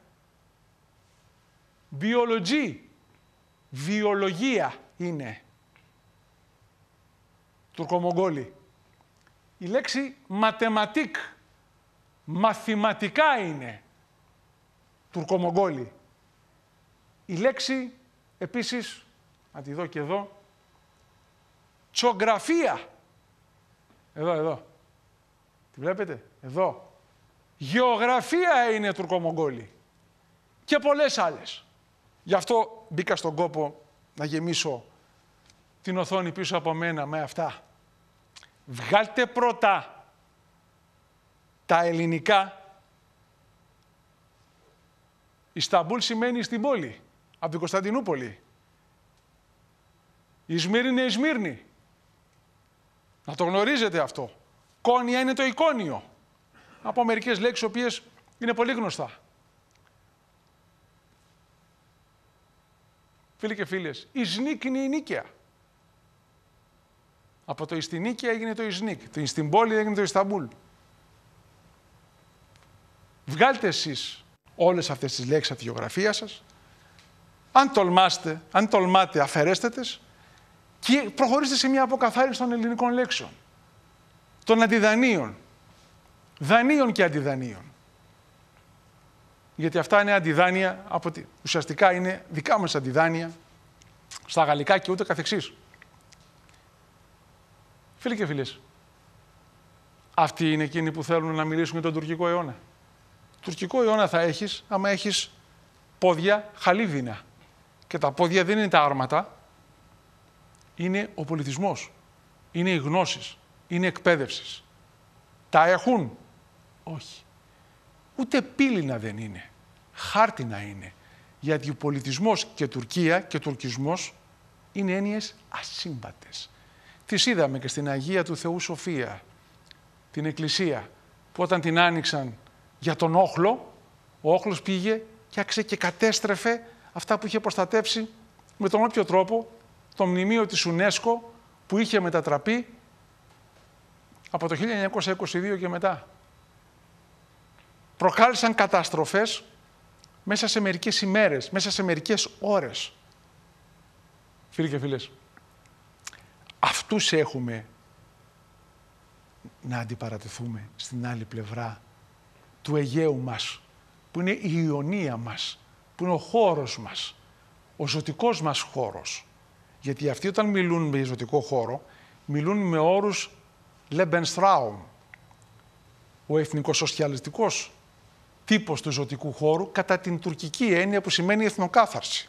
βιολογία είναι τουρκομογγόλοι. Η λέξη ματεματικ, μαθηματικά είναι τουρκομογγόλοι. Η λέξη επίσης, να τη δω και εδώ, τσογραφία. Εδώ. Τη βλέπετε, εδώ. Γεωγραφία είναι τουρκομογγόλοι. Και πολλές άλλες. Γι' αυτό μπήκα στον κόπο να γεμίσω την οθόνη πίσω από μένα με αυτά. Βγάλτε πρώτα τα ελληνικά. Ισταμπούλ σημαίνει στην πόλη, από την Κωνσταντινούπολη. Η Σμύρνη είναι η Σμύρνη. Να το γνωρίζετε αυτό. Κόνια είναι το εικόνιο. Από μερικές λέξεις, οι οποίες είναι πολύ γνωστά. Φίλοι και φίλες, η Σνίκ είναι η Νίκαια. Από το Ιστινίκαια έγινε το Ισνίκ. Το Ιστιμπόλη έγινε το Ισταμπούλ. Βγάλτε εσείς όλες αυτές τις λέξεις από τη γεωγραφία σας. Αν τολμάτε, αφαιρέστε τες και προχωρήστε σε μια αποκαθάριση των ελληνικών λέξεων. Των αντιδανείων. Δανείων και αντιδανείων. Γιατί αυτά είναι αντιδάνεια, ουσιαστικά είναι δικά μας αντιδάνεια στα γαλλικά και ούτε καθεξής. Φίλοι και φίλες, αυτοί είναι εκείνοι που θέλουν να μιλήσουν για τον τουρκικό αιώνα. Τουρκικό αιώνα θα έχεις άμα έχεις πόδια χαλίβινα. Και τα πόδια δεν είναι τα άρματα, είναι ο πολιτισμός, είναι οι γνώσεις, είναι εκπαίδευση. Τα έχουν? Όχι. Ούτε πύληνα δεν είναι. Χάρτινα είναι. Γιατί ο πολιτισμός και Τουρκία και τουρκισμός είναι έννοιες ασύμβατες. Τις είδαμε και στην Αγία του Θεού Σοφία, την Εκκλησία, που όταν την άνοιξαν για τον όχλο, ο όχλος πήγε και άξε και κατέστρεφε αυτά που είχε προστατεύσει με τον όποιο τρόπο το μνημείο της UNESCO που είχε μετατραπεί από το 1922 και μετά. Προκάλεσαν καταστροφές μέσα σε μερικές ημέρες, μέσα σε μερικές ώρες. Φίλοι και φίλες, αυτούς έχουμε να αντιπαρατεθούμε στην άλλη πλευρά του Αιγαίου μας, που είναι η Ιωνία μας, που είναι ο χώρος μας, ο ζωτικός μας χώρος. Γιατί αυτοί όταν μιλούν με ζωτικό χώρο, μιλούν με όρους Lebensraum, ο εθνικοσοσιαλιστικός τύπος του ζωτικού χώρου, κατά την τουρκική έννοια που σημαίνει εθνοκάθαρση.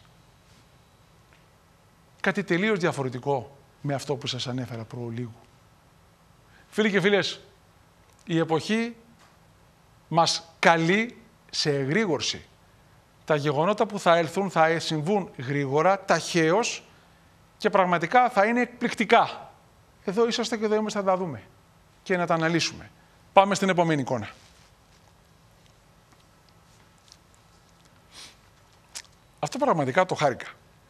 Κάτι τελείως διαφορετικό με αυτό που σας ανέφερα προλίγου. Φίλοι και φίλες, η εποχή μας καλεί σε εγρήγορση. Τα γεγονότα που θα έλθουν θα συμβούν γρήγορα, ταχαίως και πραγματικά θα είναι εκπληκτικά. Εδώ είσαστε και εδώ είμαστε να τα δούμε και να τα αναλύσουμε. Πάμε στην επόμενη εικόνα. Αυτό πραγματικά το χάρηκα.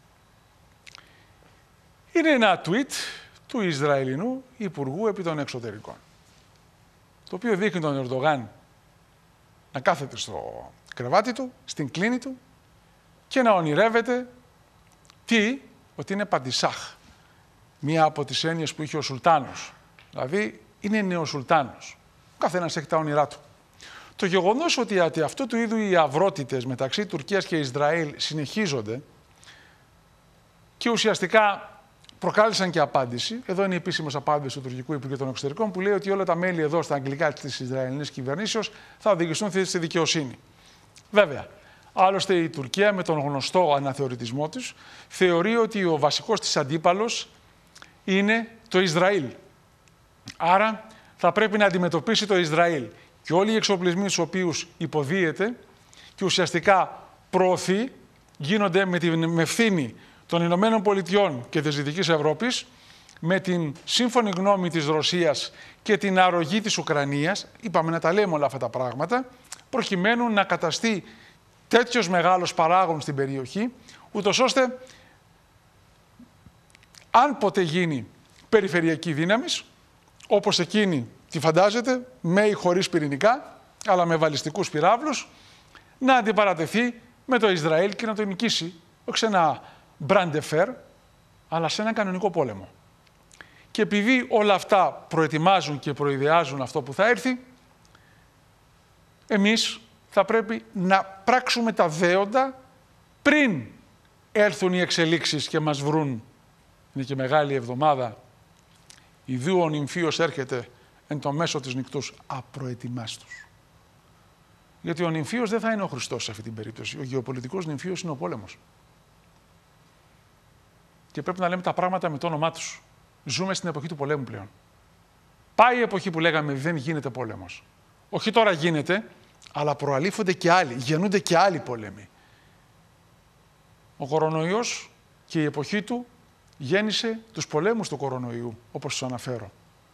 Είναι ένα tweet του Ισραηλινού Υπουργού επί των Εξωτερικών, το οποίο δείχνει τον Ερντογάν να κάθεται στο κρεβάτι του, στην κλίνη του και να ονειρεύεται ότι είναι παντισάχ. Μία από τις έννοιες που είχε ο Σουλτάνος. Δηλαδή είναι νεοσουλτάνος. Ο καθένας έχει τα όνειρά του. Το γεγονός ότι αυτού του είδου οι αυρότητες μεταξύ Τουρκίας και Ισραήλ συνεχίζονται και ουσιαστικά προκάλεσαν και απάντηση. Εδώ είναι η επίσημη απάντηση του Τουρκικού Υπουργείου των Εξωτερικών που λέει ότι όλα τα μέλη εδώ στα αγγλικά της Ισραηλινής κυβερνήσεως θα οδηγηθούν στη δικαιοσύνη. Βέβαια, άλλωστε η Τουρκία με τον γνωστό αναθεωρητισμό της θεωρεί ότι ο βασικός της αντίπαλος είναι το Ισραήλ. Άρα θα πρέπει να αντιμετωπίσει το Ισραήλ. Και όλοι οι εξοπλισμοί στους οποίους υποδίεται και ουσιαστικά προωθεί γίνονται με ευθύνη των Ηνωμένων Πολιτειών και της Δυτικής Ευρώπης, με την σύμφωνη γνώμη της Ρωσίας και την αρρωγή της Ουκρανίας, είπαμε να τα λέμε όλα αυτά τα πράγματα, προκειμένου να καταστεί τέτοιος μεγάλος παράγων στην περιοχή, ούτως ώστε αν ποτέ γίνει περιφερειακή δύναμη, όπως εκείνη τη φαντάζεται, με ή χωρίς πυρηνικά, αλλά με βαλιστικούς πυράβλους, να αντιπαρατεθεί με το Ισραήλ και να το νικήσει, όχι σε ένα μπραντεφέρ, αλλά σε ένα κανονικό πόλεμο. Και επειδή όλα αυτά προετοιμάζουν και προειδεάζουν αυτό που θα έρθει, εμείς θα πρέπει να πράξουμε τα δέοντα πριν έρθουν οι εξελίξεις και μας βρουν. Είναι και μεγάλη εβδομάδα. Ιδού ο νυμφίος έρχεται εν το μέσο της νυχτούς απροετοιμάστος. Γιατί ο νυμφίος δεν θα είναι ο Χριστός σε αυτή την περίπτωση. Ο γεωπολιτικός νυμφίος είναι ο πόλεμος. Και πρέπει να λέμε τα πράγματα με το όνομά τους. Ζούμε στην εποχή του πολέμου πλέον. Πάει η εποχή που λέγαμε δεν γίνεται πόλεμος. Όχι τώρα γίνεται, αλλά προαλήφονται και άλλοι, γεννούνται και άλλοι πόλεμοι. Ο κορονοϊός και η εποχή του γέννησε τους πολέμους του κορονοϊού, όπως σας αναφέρω.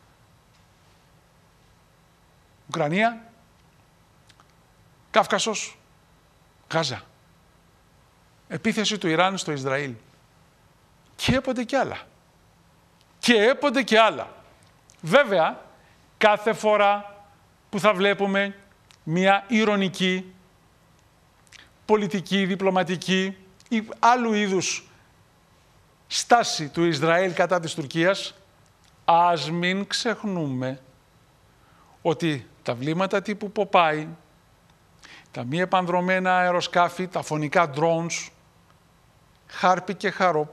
Ουκρανία, Κάφκασος, Γάζα. Επίθεση του Ιράν στο Ισραήλ. Και έπονται και άλλα. Και έπονται και άλλα. Βέβαια, κάθε φορά που θα βλέπουμε μια ειρωνική, πολιτική, διπλωματική ή άλλου είδους στάση του Ισραήλ κατά της Τουρκίας, ας μην ξεχνούμε ότι τα βλήματα τύπου Ποπάι, τα μη επανδρωμένα αεροσκάφη, τα φωνικά drones, Χάρπι και Χαρόπ,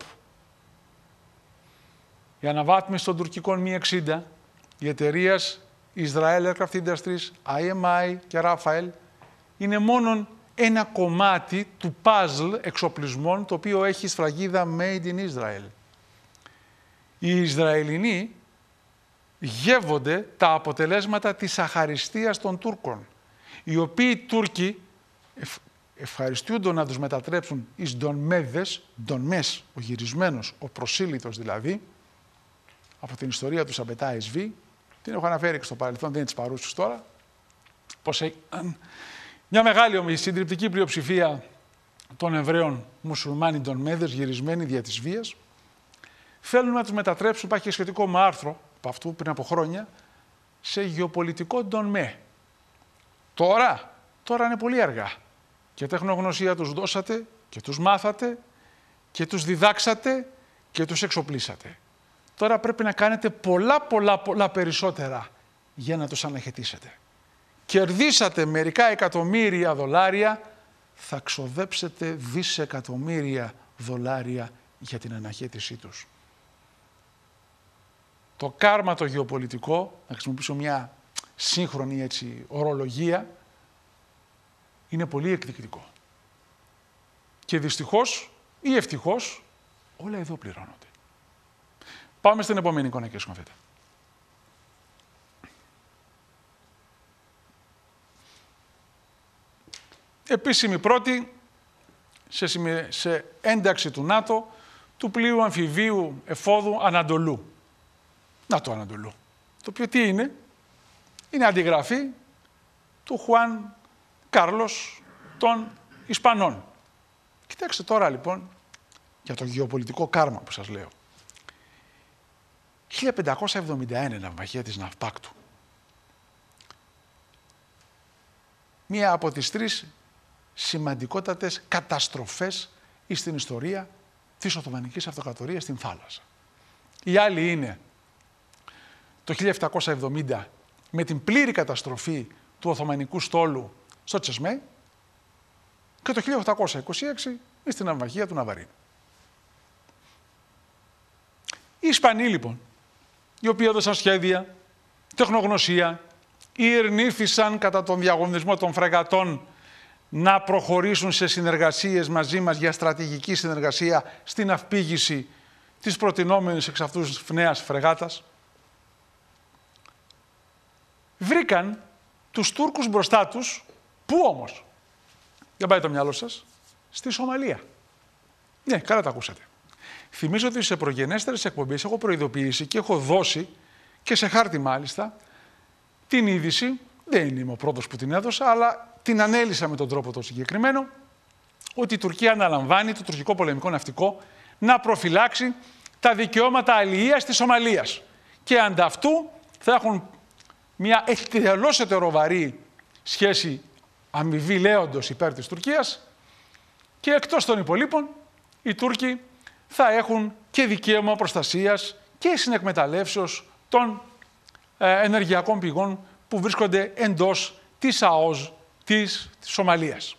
η αναβάθμιση των τουρκικών Mi-60, η εταιρείας Israel Aircraft Industries, IMI και Rafael, είναι μόνον ένα κομμάτι του puzzle εξοπλισμών το οποίο έχει σφραγίδα Made in Israel. Οι Ισραηλινοί γεύονται τα αποτελέσματα της αχαριστίας των Τούρκων, οι οποίοι Τούρκοι ευχαριστούνται να τους μετατρέψουν εις ντονμέδες, ντονμές, ο γυρισμένος, ο προσήλυτος δηλαδή, από την ιστορία του Σαμπετά Εσβή, την έχω αναφέρει και στο παρελθόν, δεν είναι της παρούσης τώρα, πως μια μεγάλη συντριπτική πλειοψηφία των Εβραίων μουσουλμάνοι ντονμέδες, γυρισμένοι δια της βίας, θέλουν να τους μετατρέψουν, υπάρχει και σχετικό με άρθρο από αυτού πριν από χρόνια, σε γεωπολιτικό ντονμέ. Τώρα είναι πολύ αργά. Και τεχνογνωσία τους δώσατε και τους μάθατε και τους διδάξατε και τους εξοπλίσατε. Τώρα πρέπει να κάνετε πολλά περισσότερα για να τους αναχαιτήσετε. Κερδίσατε μερικά εκατομμύρια δολάρια, θα ξοδέψετε δισεκατομμύρια δολάρια για την αναχαίτησή τους. Το κάρμα το γεωπολιτικό, να χρησιμοποιήσω μια σύγχρονη έτσι ορολογία, είναι πολύ εκδικητικό. Και δυστυχώς ή ευτυχώς όλα εδώ πληρώνονται. Πάμε στην επόμενη εικόνα, κύριε Σκονθέτα. Επίσημη πρώτη σε ένταξη του ΝΑΤΟ του πλοίου αμφιβίου εφόδου Ανατολού. ΝΑΤΟ Ανατολού. Το οποίο τι είναι? Είναι αντιγραφή του Χουάν Κάρλος των Ισπανών. Κοιτάξτε τώρα λοιπόν για το γεωπολιτικό κάρμα που σας λέω. 1571 ναυμαχία της Ναυπάκτου. Μία από τις τρεις σημαντικότατες καταστροφές στην ιστορία της Οθωμανικής Αυτοκρατορίας στην θάλασσα. Η άλλη είναι το 1770 με την πλήρη καταστροφή του Οθωμανικού στόλου στο Τσεσμέ και το 1826 στην ναυμαχία του Ναβαρίνου. Οι Ισπανοί λοιπόν, οι οποίοι έδωσαν σχέδια, τεχνογνωσία, ειρνήθησαν κατά τον διαγωνισμό των φρεγατών να προχωρήσουν σε συνεργασίες μαζί μας για στρατηγική συνεργασία στην αυπήγηση της προτινόμενης εξ αυτούς νέας φρεγάτας. Βρήκαν τους Τούρκους μπροστά τους, πού όμως? Για πάει το μυαλό σας, στη Σομαλία. Ναι, καλά τα ακούσατε. Θυμίζω ότι σε προγενέστερες εκπομπές έχω προειδοποιήσει και έχω δώσει και σε χάρτη μάλιστα την είδηση, δεν είμαι ο πρώτος που την έδωσα, αλλά την ανέλησα με τον τρόπο το συγκεκριμένο, ότι η Τουρκία αναλαμβάνει το τουρκικό πολεμικό ναυτικό να προφυλάξει τα δικαιώματα αλληλείας της Σομαλίας. Και ανταυτού θα έχουν μια εκτελώς ετεροβαρή σχέση αμοιβή λέοντος υπέρ της Τουρκίας και εκτός των υπολείπων οι Τούρκοι θα έχουν και δικαίωμα προστασίας και συνεκμεταλλεύσεως των ενεργειακών πηγών που βρίσκονται εντός της ΑΟΣ της Σομαλίας.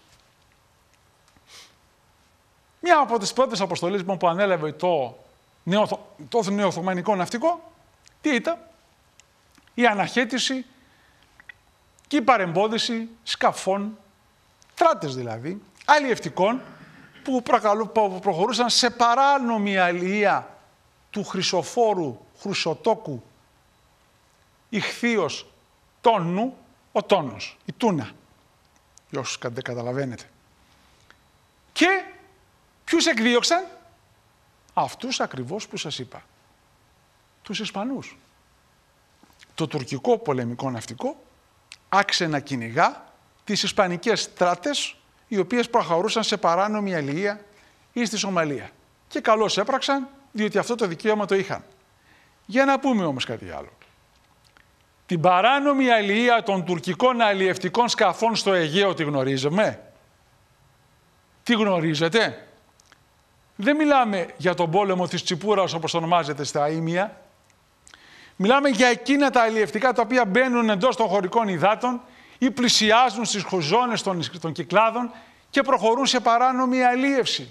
Μια από τις πρώτες αποστολές που ανέλαβε το νεοοθωμανικό ναυτικό, τι ήταν? Η αναχέτηση και η παρεμπόδιση σκαφών, τράτες δηλαδή, αλλιευτικών, που προχωρούσαν σε παράνομη αλληλεία του χρυσοφόρου, χρυσοτόκου, ηχθείος τόνου, ο τόνος, η τούνα, για όσους δεν καταλαβαίνετε. Και ποιους εκδίωξαν? Αυτούς ακριβώς που σας είπα, τους Ισπανούς. Το τουρκικό πολεμικό ναυτικό άρχισε να κυνηγά τις ισπανικές στράτες, οι οποίες προχωρούσαν σε παράνομη αλληλεία ή στη Σομαλία. Και καλώς έπραξαν, διότι αυτό το δικαίωμα το είχαν. Για να πούμε όμως κάτι άλλο. Την παράνομη αλληλεία των τουρκικών αλλιευτικών σκαφών στο Αιγαίο τη γνωρίζουμε? Τι γνωρίζετε? Δεν μιλάμε για τον πόλεμο της Τσιπούρας όπως ονομάζεται στα Ήμια. Μιλάμε για εκείνα τα αλλιευτικά τα οποία μπαίνουν εντός των χωρικών υδάτων ή πλησιάζουν στις ζώνες των κυκλάδων και προχωρούν σε παράνομη αλλίευση.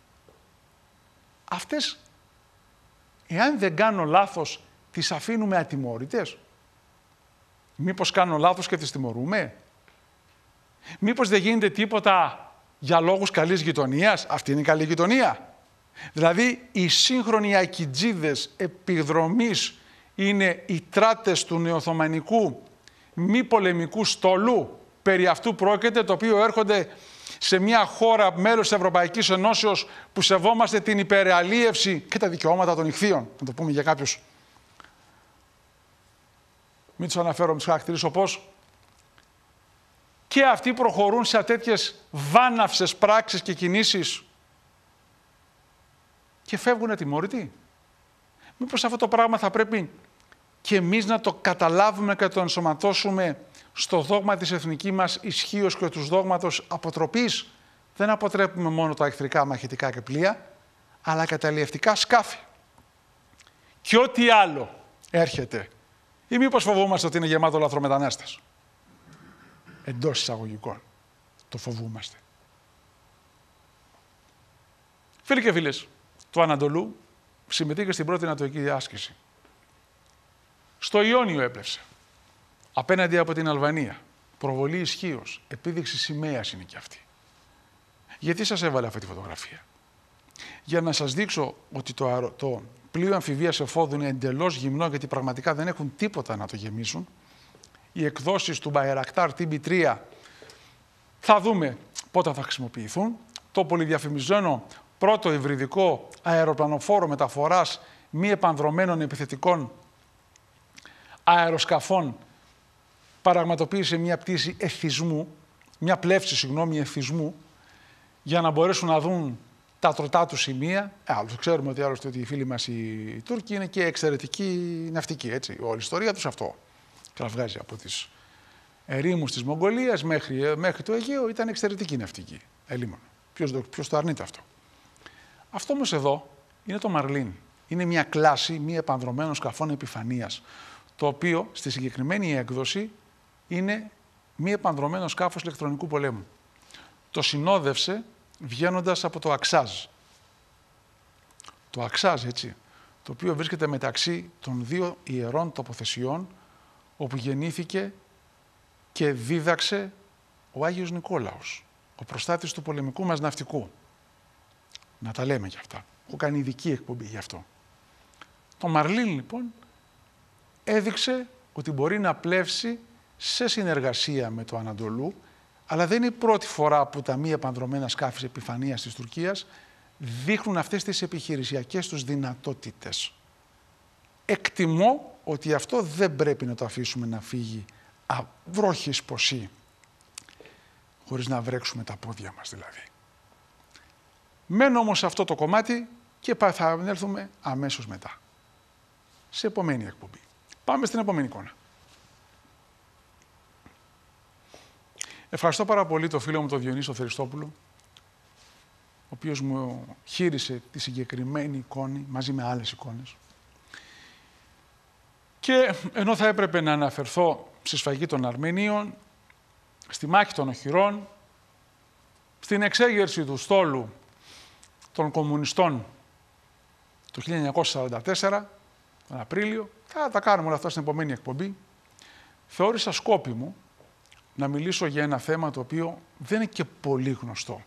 Αυτές, εάν δεν κάνω λάθος, τις αφήνουμε ατιμόρυτες? Μήπως κάνω λάθος και τις τιμωρούμε? Μήπως δεν γίνεται τίποτα για λόγους καλής γειτονίας? Αυτή είναι η καλή γειτονία. Δηλαδή, οι σύγχρονοι ακιτζίδες επιδρομής είναι οι τράτες του νεοοθωμανικού μη πολεμικού στόλου. Περί αυτού πρόκειται, το οποίο έρχονται σε μια χώρα μέλος της Ευρωπαϊκής Ενώσεως που σεβόμαστε την υπεραλίευση και τα δικαιώματα των ηχθείων. Να το πούμε για κάποιους. Μην τους αναφέρω, μην τους χαρακτηρίσω πώς. Και αυτοί προχωρούν σε τέτοιες βάναυσες πράξεις και κινήσεις και φεύγουν ατιμόρυτοι. Μήπως αυτό το πράγμα θα πρέπει και εμείς να το καταλάβουμε και να το ενσωματώσουμε στο δόγμα της εθνικής μας ισχύως και τους δόγματος αποτροπής? Δεν αποτρέπουμε μόνο τα εχθρικά μαχητικά και πλοία, αλλά και τα αλλιευτικά σκάφη. Και ό,τι άλλο έρχεται. Ή μήπως φοβόμαστε ότι είναι γεμάτο λαθρομετανάστες? Εντός εισαγωγικών. Το φοβούμαστε. Φίλοι και φίλες του Ανατολού, συμμετείχε στην πρώτη ανατολική άσκηση. Στο Ιόνιο έπλευσε. Απέναντι από την Αλβανία. Προβολή ισχύως. Επίδειξη σημαίας είναι και αυτή. Γιατί σας έβαλα αυτή τη φωτογραφία? Για να σας δείξω ότι το πλοίο αμφιβίας εφόδου είναι εντελώς γυμνό, γιατί πραγματικά δεν έχουν τίποτα να το γεμίσουν. Οι εκδόσεις του Bayraktar TB3 θα δούμε πότε θα χρησιμοποιηθούν. Το πολυδιαφημιζόμενο πρώτο υβριδικό αεροπλανοφόρο μεταφοράς μη επανδρωμένων επιθετικών αεροσκαφών πραγματοποίησε μια πτήση εθισμού, μια πλεύση, εθισμού, για να μπορέσουν να δουν τα τροτά του σημεία. Ξέρουμε ότι άλλωστε ότι οι φίλοι μας οι Τούρκοι είναι και εξαιρετικοί ναυτικοί, έτσι. Όλη η ιστορία τους αυτό κραυγάζει από τις ερήμους της Μογγολίας μέχρι το Αιγαίο, ήταν εξαιρετικοί ναυτικοί. Ελίμον. Ποιος το αρνείται αυτό? Αυτό όμως εδώ είναι το Μαρλίν. Είναι μια κλάση μη επανδρωμένων σκαφών επιφανείας, το οποίο στη συγκεκριμένη έκδοση είναι μη επανδρωμένο σκάφος ηλεκτρονικού πολέμου. Το συνόδευσε βγαίνοντας από το Αξάζ. Το Αξάζ, έτσι, το οποίο βρίσκεται μεταξύ των δύο ιερών τοποθεσιών, όπου γεννήθηκε και δίδαξε ο Άγιος Νικόλαος, ο προστάτης του πολεμικού μας ναυτικού. Να τα λέμε κι αυτά. Έχω κάνει ειδική εκπομπή γι' αυτό. Το Μαρλίν, λοιπόν, έδειξε ότι μπορεί να πλεύσει σε συνεργασία με το Ανατολού, αλλά δεν είναι η πρώτη φορά που τα μη επανδρωμένα σκάφη επιφανείας της Τουρκίας δείχνουν αυτές τις επιχειρησιακές τους δυνατότητες. Εκτιμώ ότι αυτό δεν πρέπει να το αφήσουμε να φύγει βρόχης ποσή, χωρίς να βρέξουμε τα πόδια μας δηλαδή. Μένω όμως σε αυτό το κομμάτι και θα έρθουμε αμέσως μετά, σε επόμενη εκπομπή. Πάμε στην επόμενη εικόνα. Ευχαριστώ πάρα πολύ τον φίλο μου τον Διονύσο Θεριστόπουλο, ο οποίος μου χείρισε τη συγκεκριμένη εικόνα μαζί με άλλες εικόνες. Και ενώ θα έπρεπε να αναφερθώ στη σφαγή των Αρμενίων, στη μάχη των Οχυρών, στην εξέγερση του στόλου των κομμουνιστών το 1944, τον Απρίλιο, θα τα κάνουμε όλα αυτά στην επόμενη εκπομπή, θεώρησα σκόπιμο να μιλήσω για ένα θέμα το οποίο δεν είναι και πολύ γνωστό.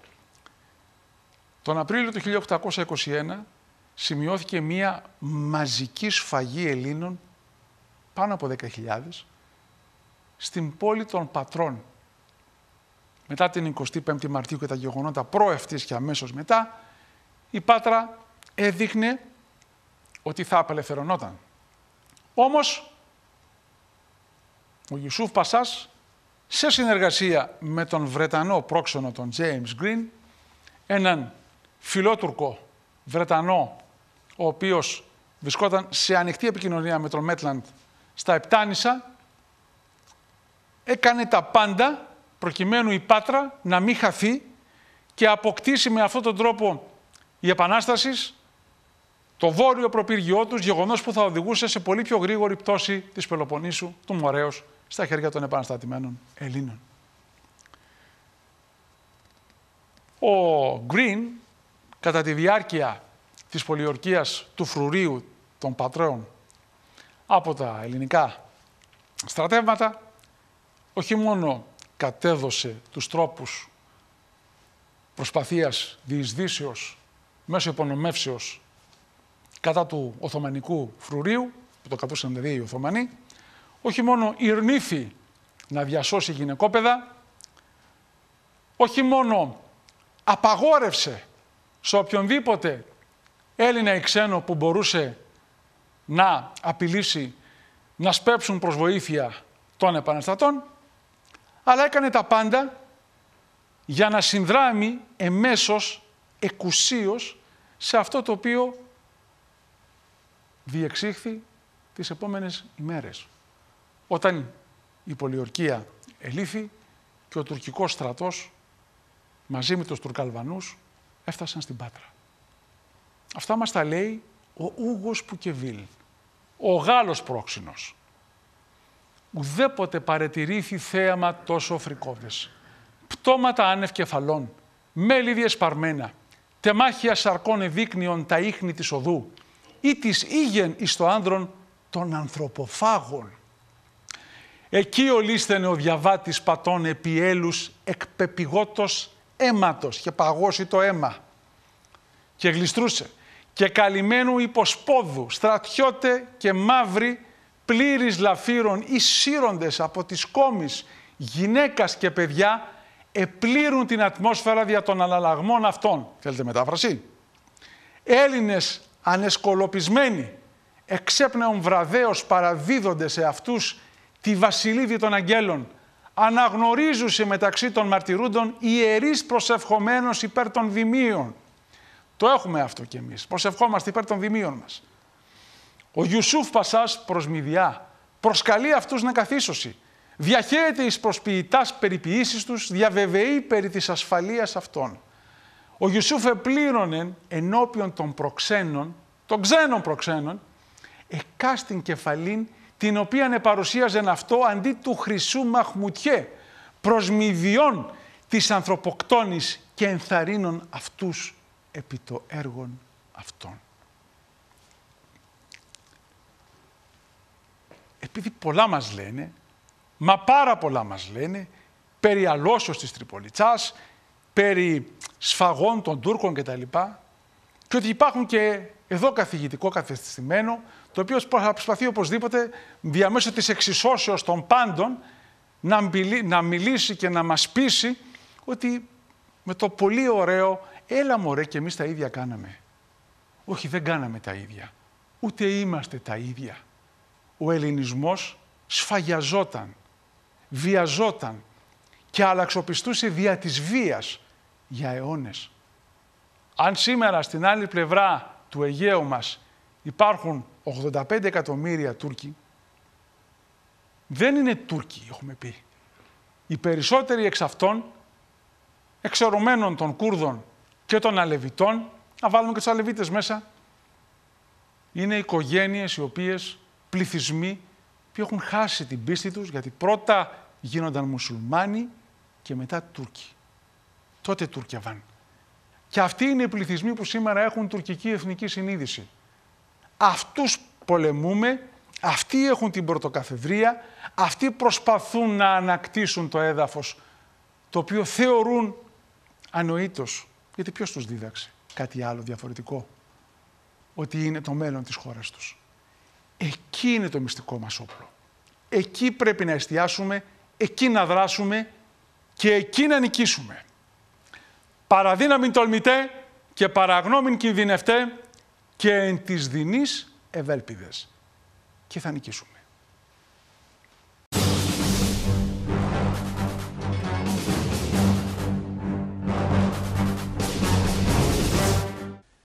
Τον Απρίλιο του 1821 σημειώθηκε μία μαζική σφαγή Ελλήνων, πάνω από 10.000, στην πόλη των Πατρών. Μετά την 25η Μαρτίου και τα γεγονότα προευτής και αμέσως μετά, η Πάτρα έδειχνε ότι θα απελευθερωνόταν. Όμως, ο Ιουσούφ Πασάς, σε συνεργασία με τον Βρετανό πρόξενο τον James Green, έναν φιλότουρκο Βρετανό, ο οποίος βρισκόταν σε ανοιχτή επικοινωνία με τον Μέτλαντ στα Επτάνησα, έκανε τα πάντα προκειμένου η Πάτρα να μην χαθεί και αποκτήσει με αυτόν τον τρόπο η Επανάσταση το βόρειο προπύργιό τους, γεγονός που θα οδηγούσε σε πολύ πιο γρήγορη πτώση της Πελοποννήσου, του Μορέως, στα χέρια των επαναστατημένων Ελλήνων. Ο Γκριν, κατά τη διάρκεια της πολιορκίας του φρουρίου των Πατρών από τα ελληνικά στρατεύματα, όχι μόνο κατέδωσε τους τρόπους προσπαθίας διεισδύσεως μέσω υπονομεύσεως κατά του Οθωμανικού φρουρίου, που το κατούσαν δηλαδή οι Οθωμανοί, όχι μόνο ειρνήθη να διασώσει γυναικόπαιδα, όχι μόνο απαγόρευσε σε οποιονδήποτε Έλληνα ή ξένο που μπορούσε να απειλήσει να σπέψουν προς βοήθεια των επαναστατών, αλλά έκανε τα πάντα για να συνδράμει εμέσως, εκουσίως, σε αυτό το οποίο διεξήχθη τις επόμενες ημέρες, όταν η πολιορκία ελήφθη και ο τουρκικός στρατός μαζί με τους Τουρκαλβανούς έφτασαν στην Πάτρα. Αυτά μας τα λέει ο Ούγος Πουκεβίλ, ο Γάλλος πρόξενος. Ουδέποτε παρετηρήθη θέαμα τόσο φρικώδες. Πτώματα άνευ κεφαλών, μέλη διεσπαρμένα, τεμάχια σαρκών εδείκνυον τα ίχνη της οδού, ή της ήγεν εις το άνδρον των ανθρωποφάγων. Εκεί ολίσθενε ο διαβάτης πατών επί έλους εκπεπηγότος αίματος και παγώσει το αίμα και γλιστρούσε και καλυμμένου υποσπόδου στρατιώτε και μαύροι πλήρης λαφύρων ή σύροντες από τις κόμεις γυναίκας και παιδιά επλήρουν την ατμόσφαιρα δια των αναλλαγμών αυτών. Θέλετε μετάφραση? Έλληνες ανεσκολοπισμένοι εξέπνεων βραδέως παραδίδονται σε αυτούς τη βασιλίδη των αγγέλων, αναγνωρίζουσε μεταξύ των μαρτυρούντων ιερείς προσευχομένος υπέρ των δημίων. Το έχουμε αυτό κι εμείς. Προσευχόμαστε υπέρ των δημίων μας. Ο Ιουσούφ Πασάς προσμηδιά προσκαλεί αυτούς να καθίσωση. Διαχέεται εις προσποιητάς περιποιήσεις τους, διαβεβαιεί περί της ασφαλείας αυτών. Ο Ιουσούφ επλήρωνε ενώπιον των προξένων, των ξένων προξένων, εκάστην κεφαλήν, την οποία επαρουσίαζεν αυτό αντί του χρυσού Μαχμουτιέ, προσμηδιών της ανθρωποκτόνης και ενθαρρύνων αυτούς επί το έργον αυτών. Επειδή πολλά μας λένε, μα πάρα πολλά μας λένε, περί αλώσεως της Τριπολιτσάς, περί σφαγών των Τούρκων κτλ. Και ότι υπάρχουν και εδώ καθηγητικό καθεστημένο, το οποίο θα προσπαθεί οπωσδήποτε διαμέσου της εξισώσεως των πάντων να μιλήσει και να μας πείσει ότι με το πολύ ωραίο «έλα μωρέ και εμείς τα ίδια κάναμε». Όχι, δεν κάναμε τα ίδια. Ούτε είμαστε τα ίδια. Ο ελληνισμός σφαγιαζόταν, βιαζόταν και αλλαξοπιστούσε δια της βίας για αιώνες. Αν σήμερα στην άλλη πλευρά του Αιγαίου μας υπάρχουν 85 εκατομμύρια Τούρκοι, δεν είναι Τούρκοι, έχουμε πει. Οι περισσότεροι εξ αυτών, εξαιρωμένων των Κούρδων και των Αλεβιτών, να βάλουμε και τους Αλεβίτες μέσα, είναι οικογένειες οι οποίες, πληθυσμοί, που έχουν χάσει την πίστη τους, γιατί πρώτα γίνονταν μουσουλμάνοι και μετά Τούρκοι. Τότε Τούρκιαβαν. Και αυτοί είναι οι πληθυσμοί που σήμερα έχουν τουρκική εθνική συνείδηση. Αυτούς πολεμούμε, αυτοί έχουν την πρωτοκαθεδρία, αυτοί προσπαθούν να ανακτήσουν το έδαφος, το οποίο θεωρούν ανοήτως. Γιατί ποιος τους δίδαξε κάτι άλλο διαφορετικό, ότι είναι το μέλλον της χώρας τους. Εκεί είναι το μυστικό μας όπλο. Εκεί πρέπει να εστιάσουμε, εκεί να δράσουμε και εκεί να νικήσουμε. Παραδύναμην τολμητέ και παραγνώμην κινδυνευτέ και εν της δεινής ευέλπιδες. Και θα νικήσουμε.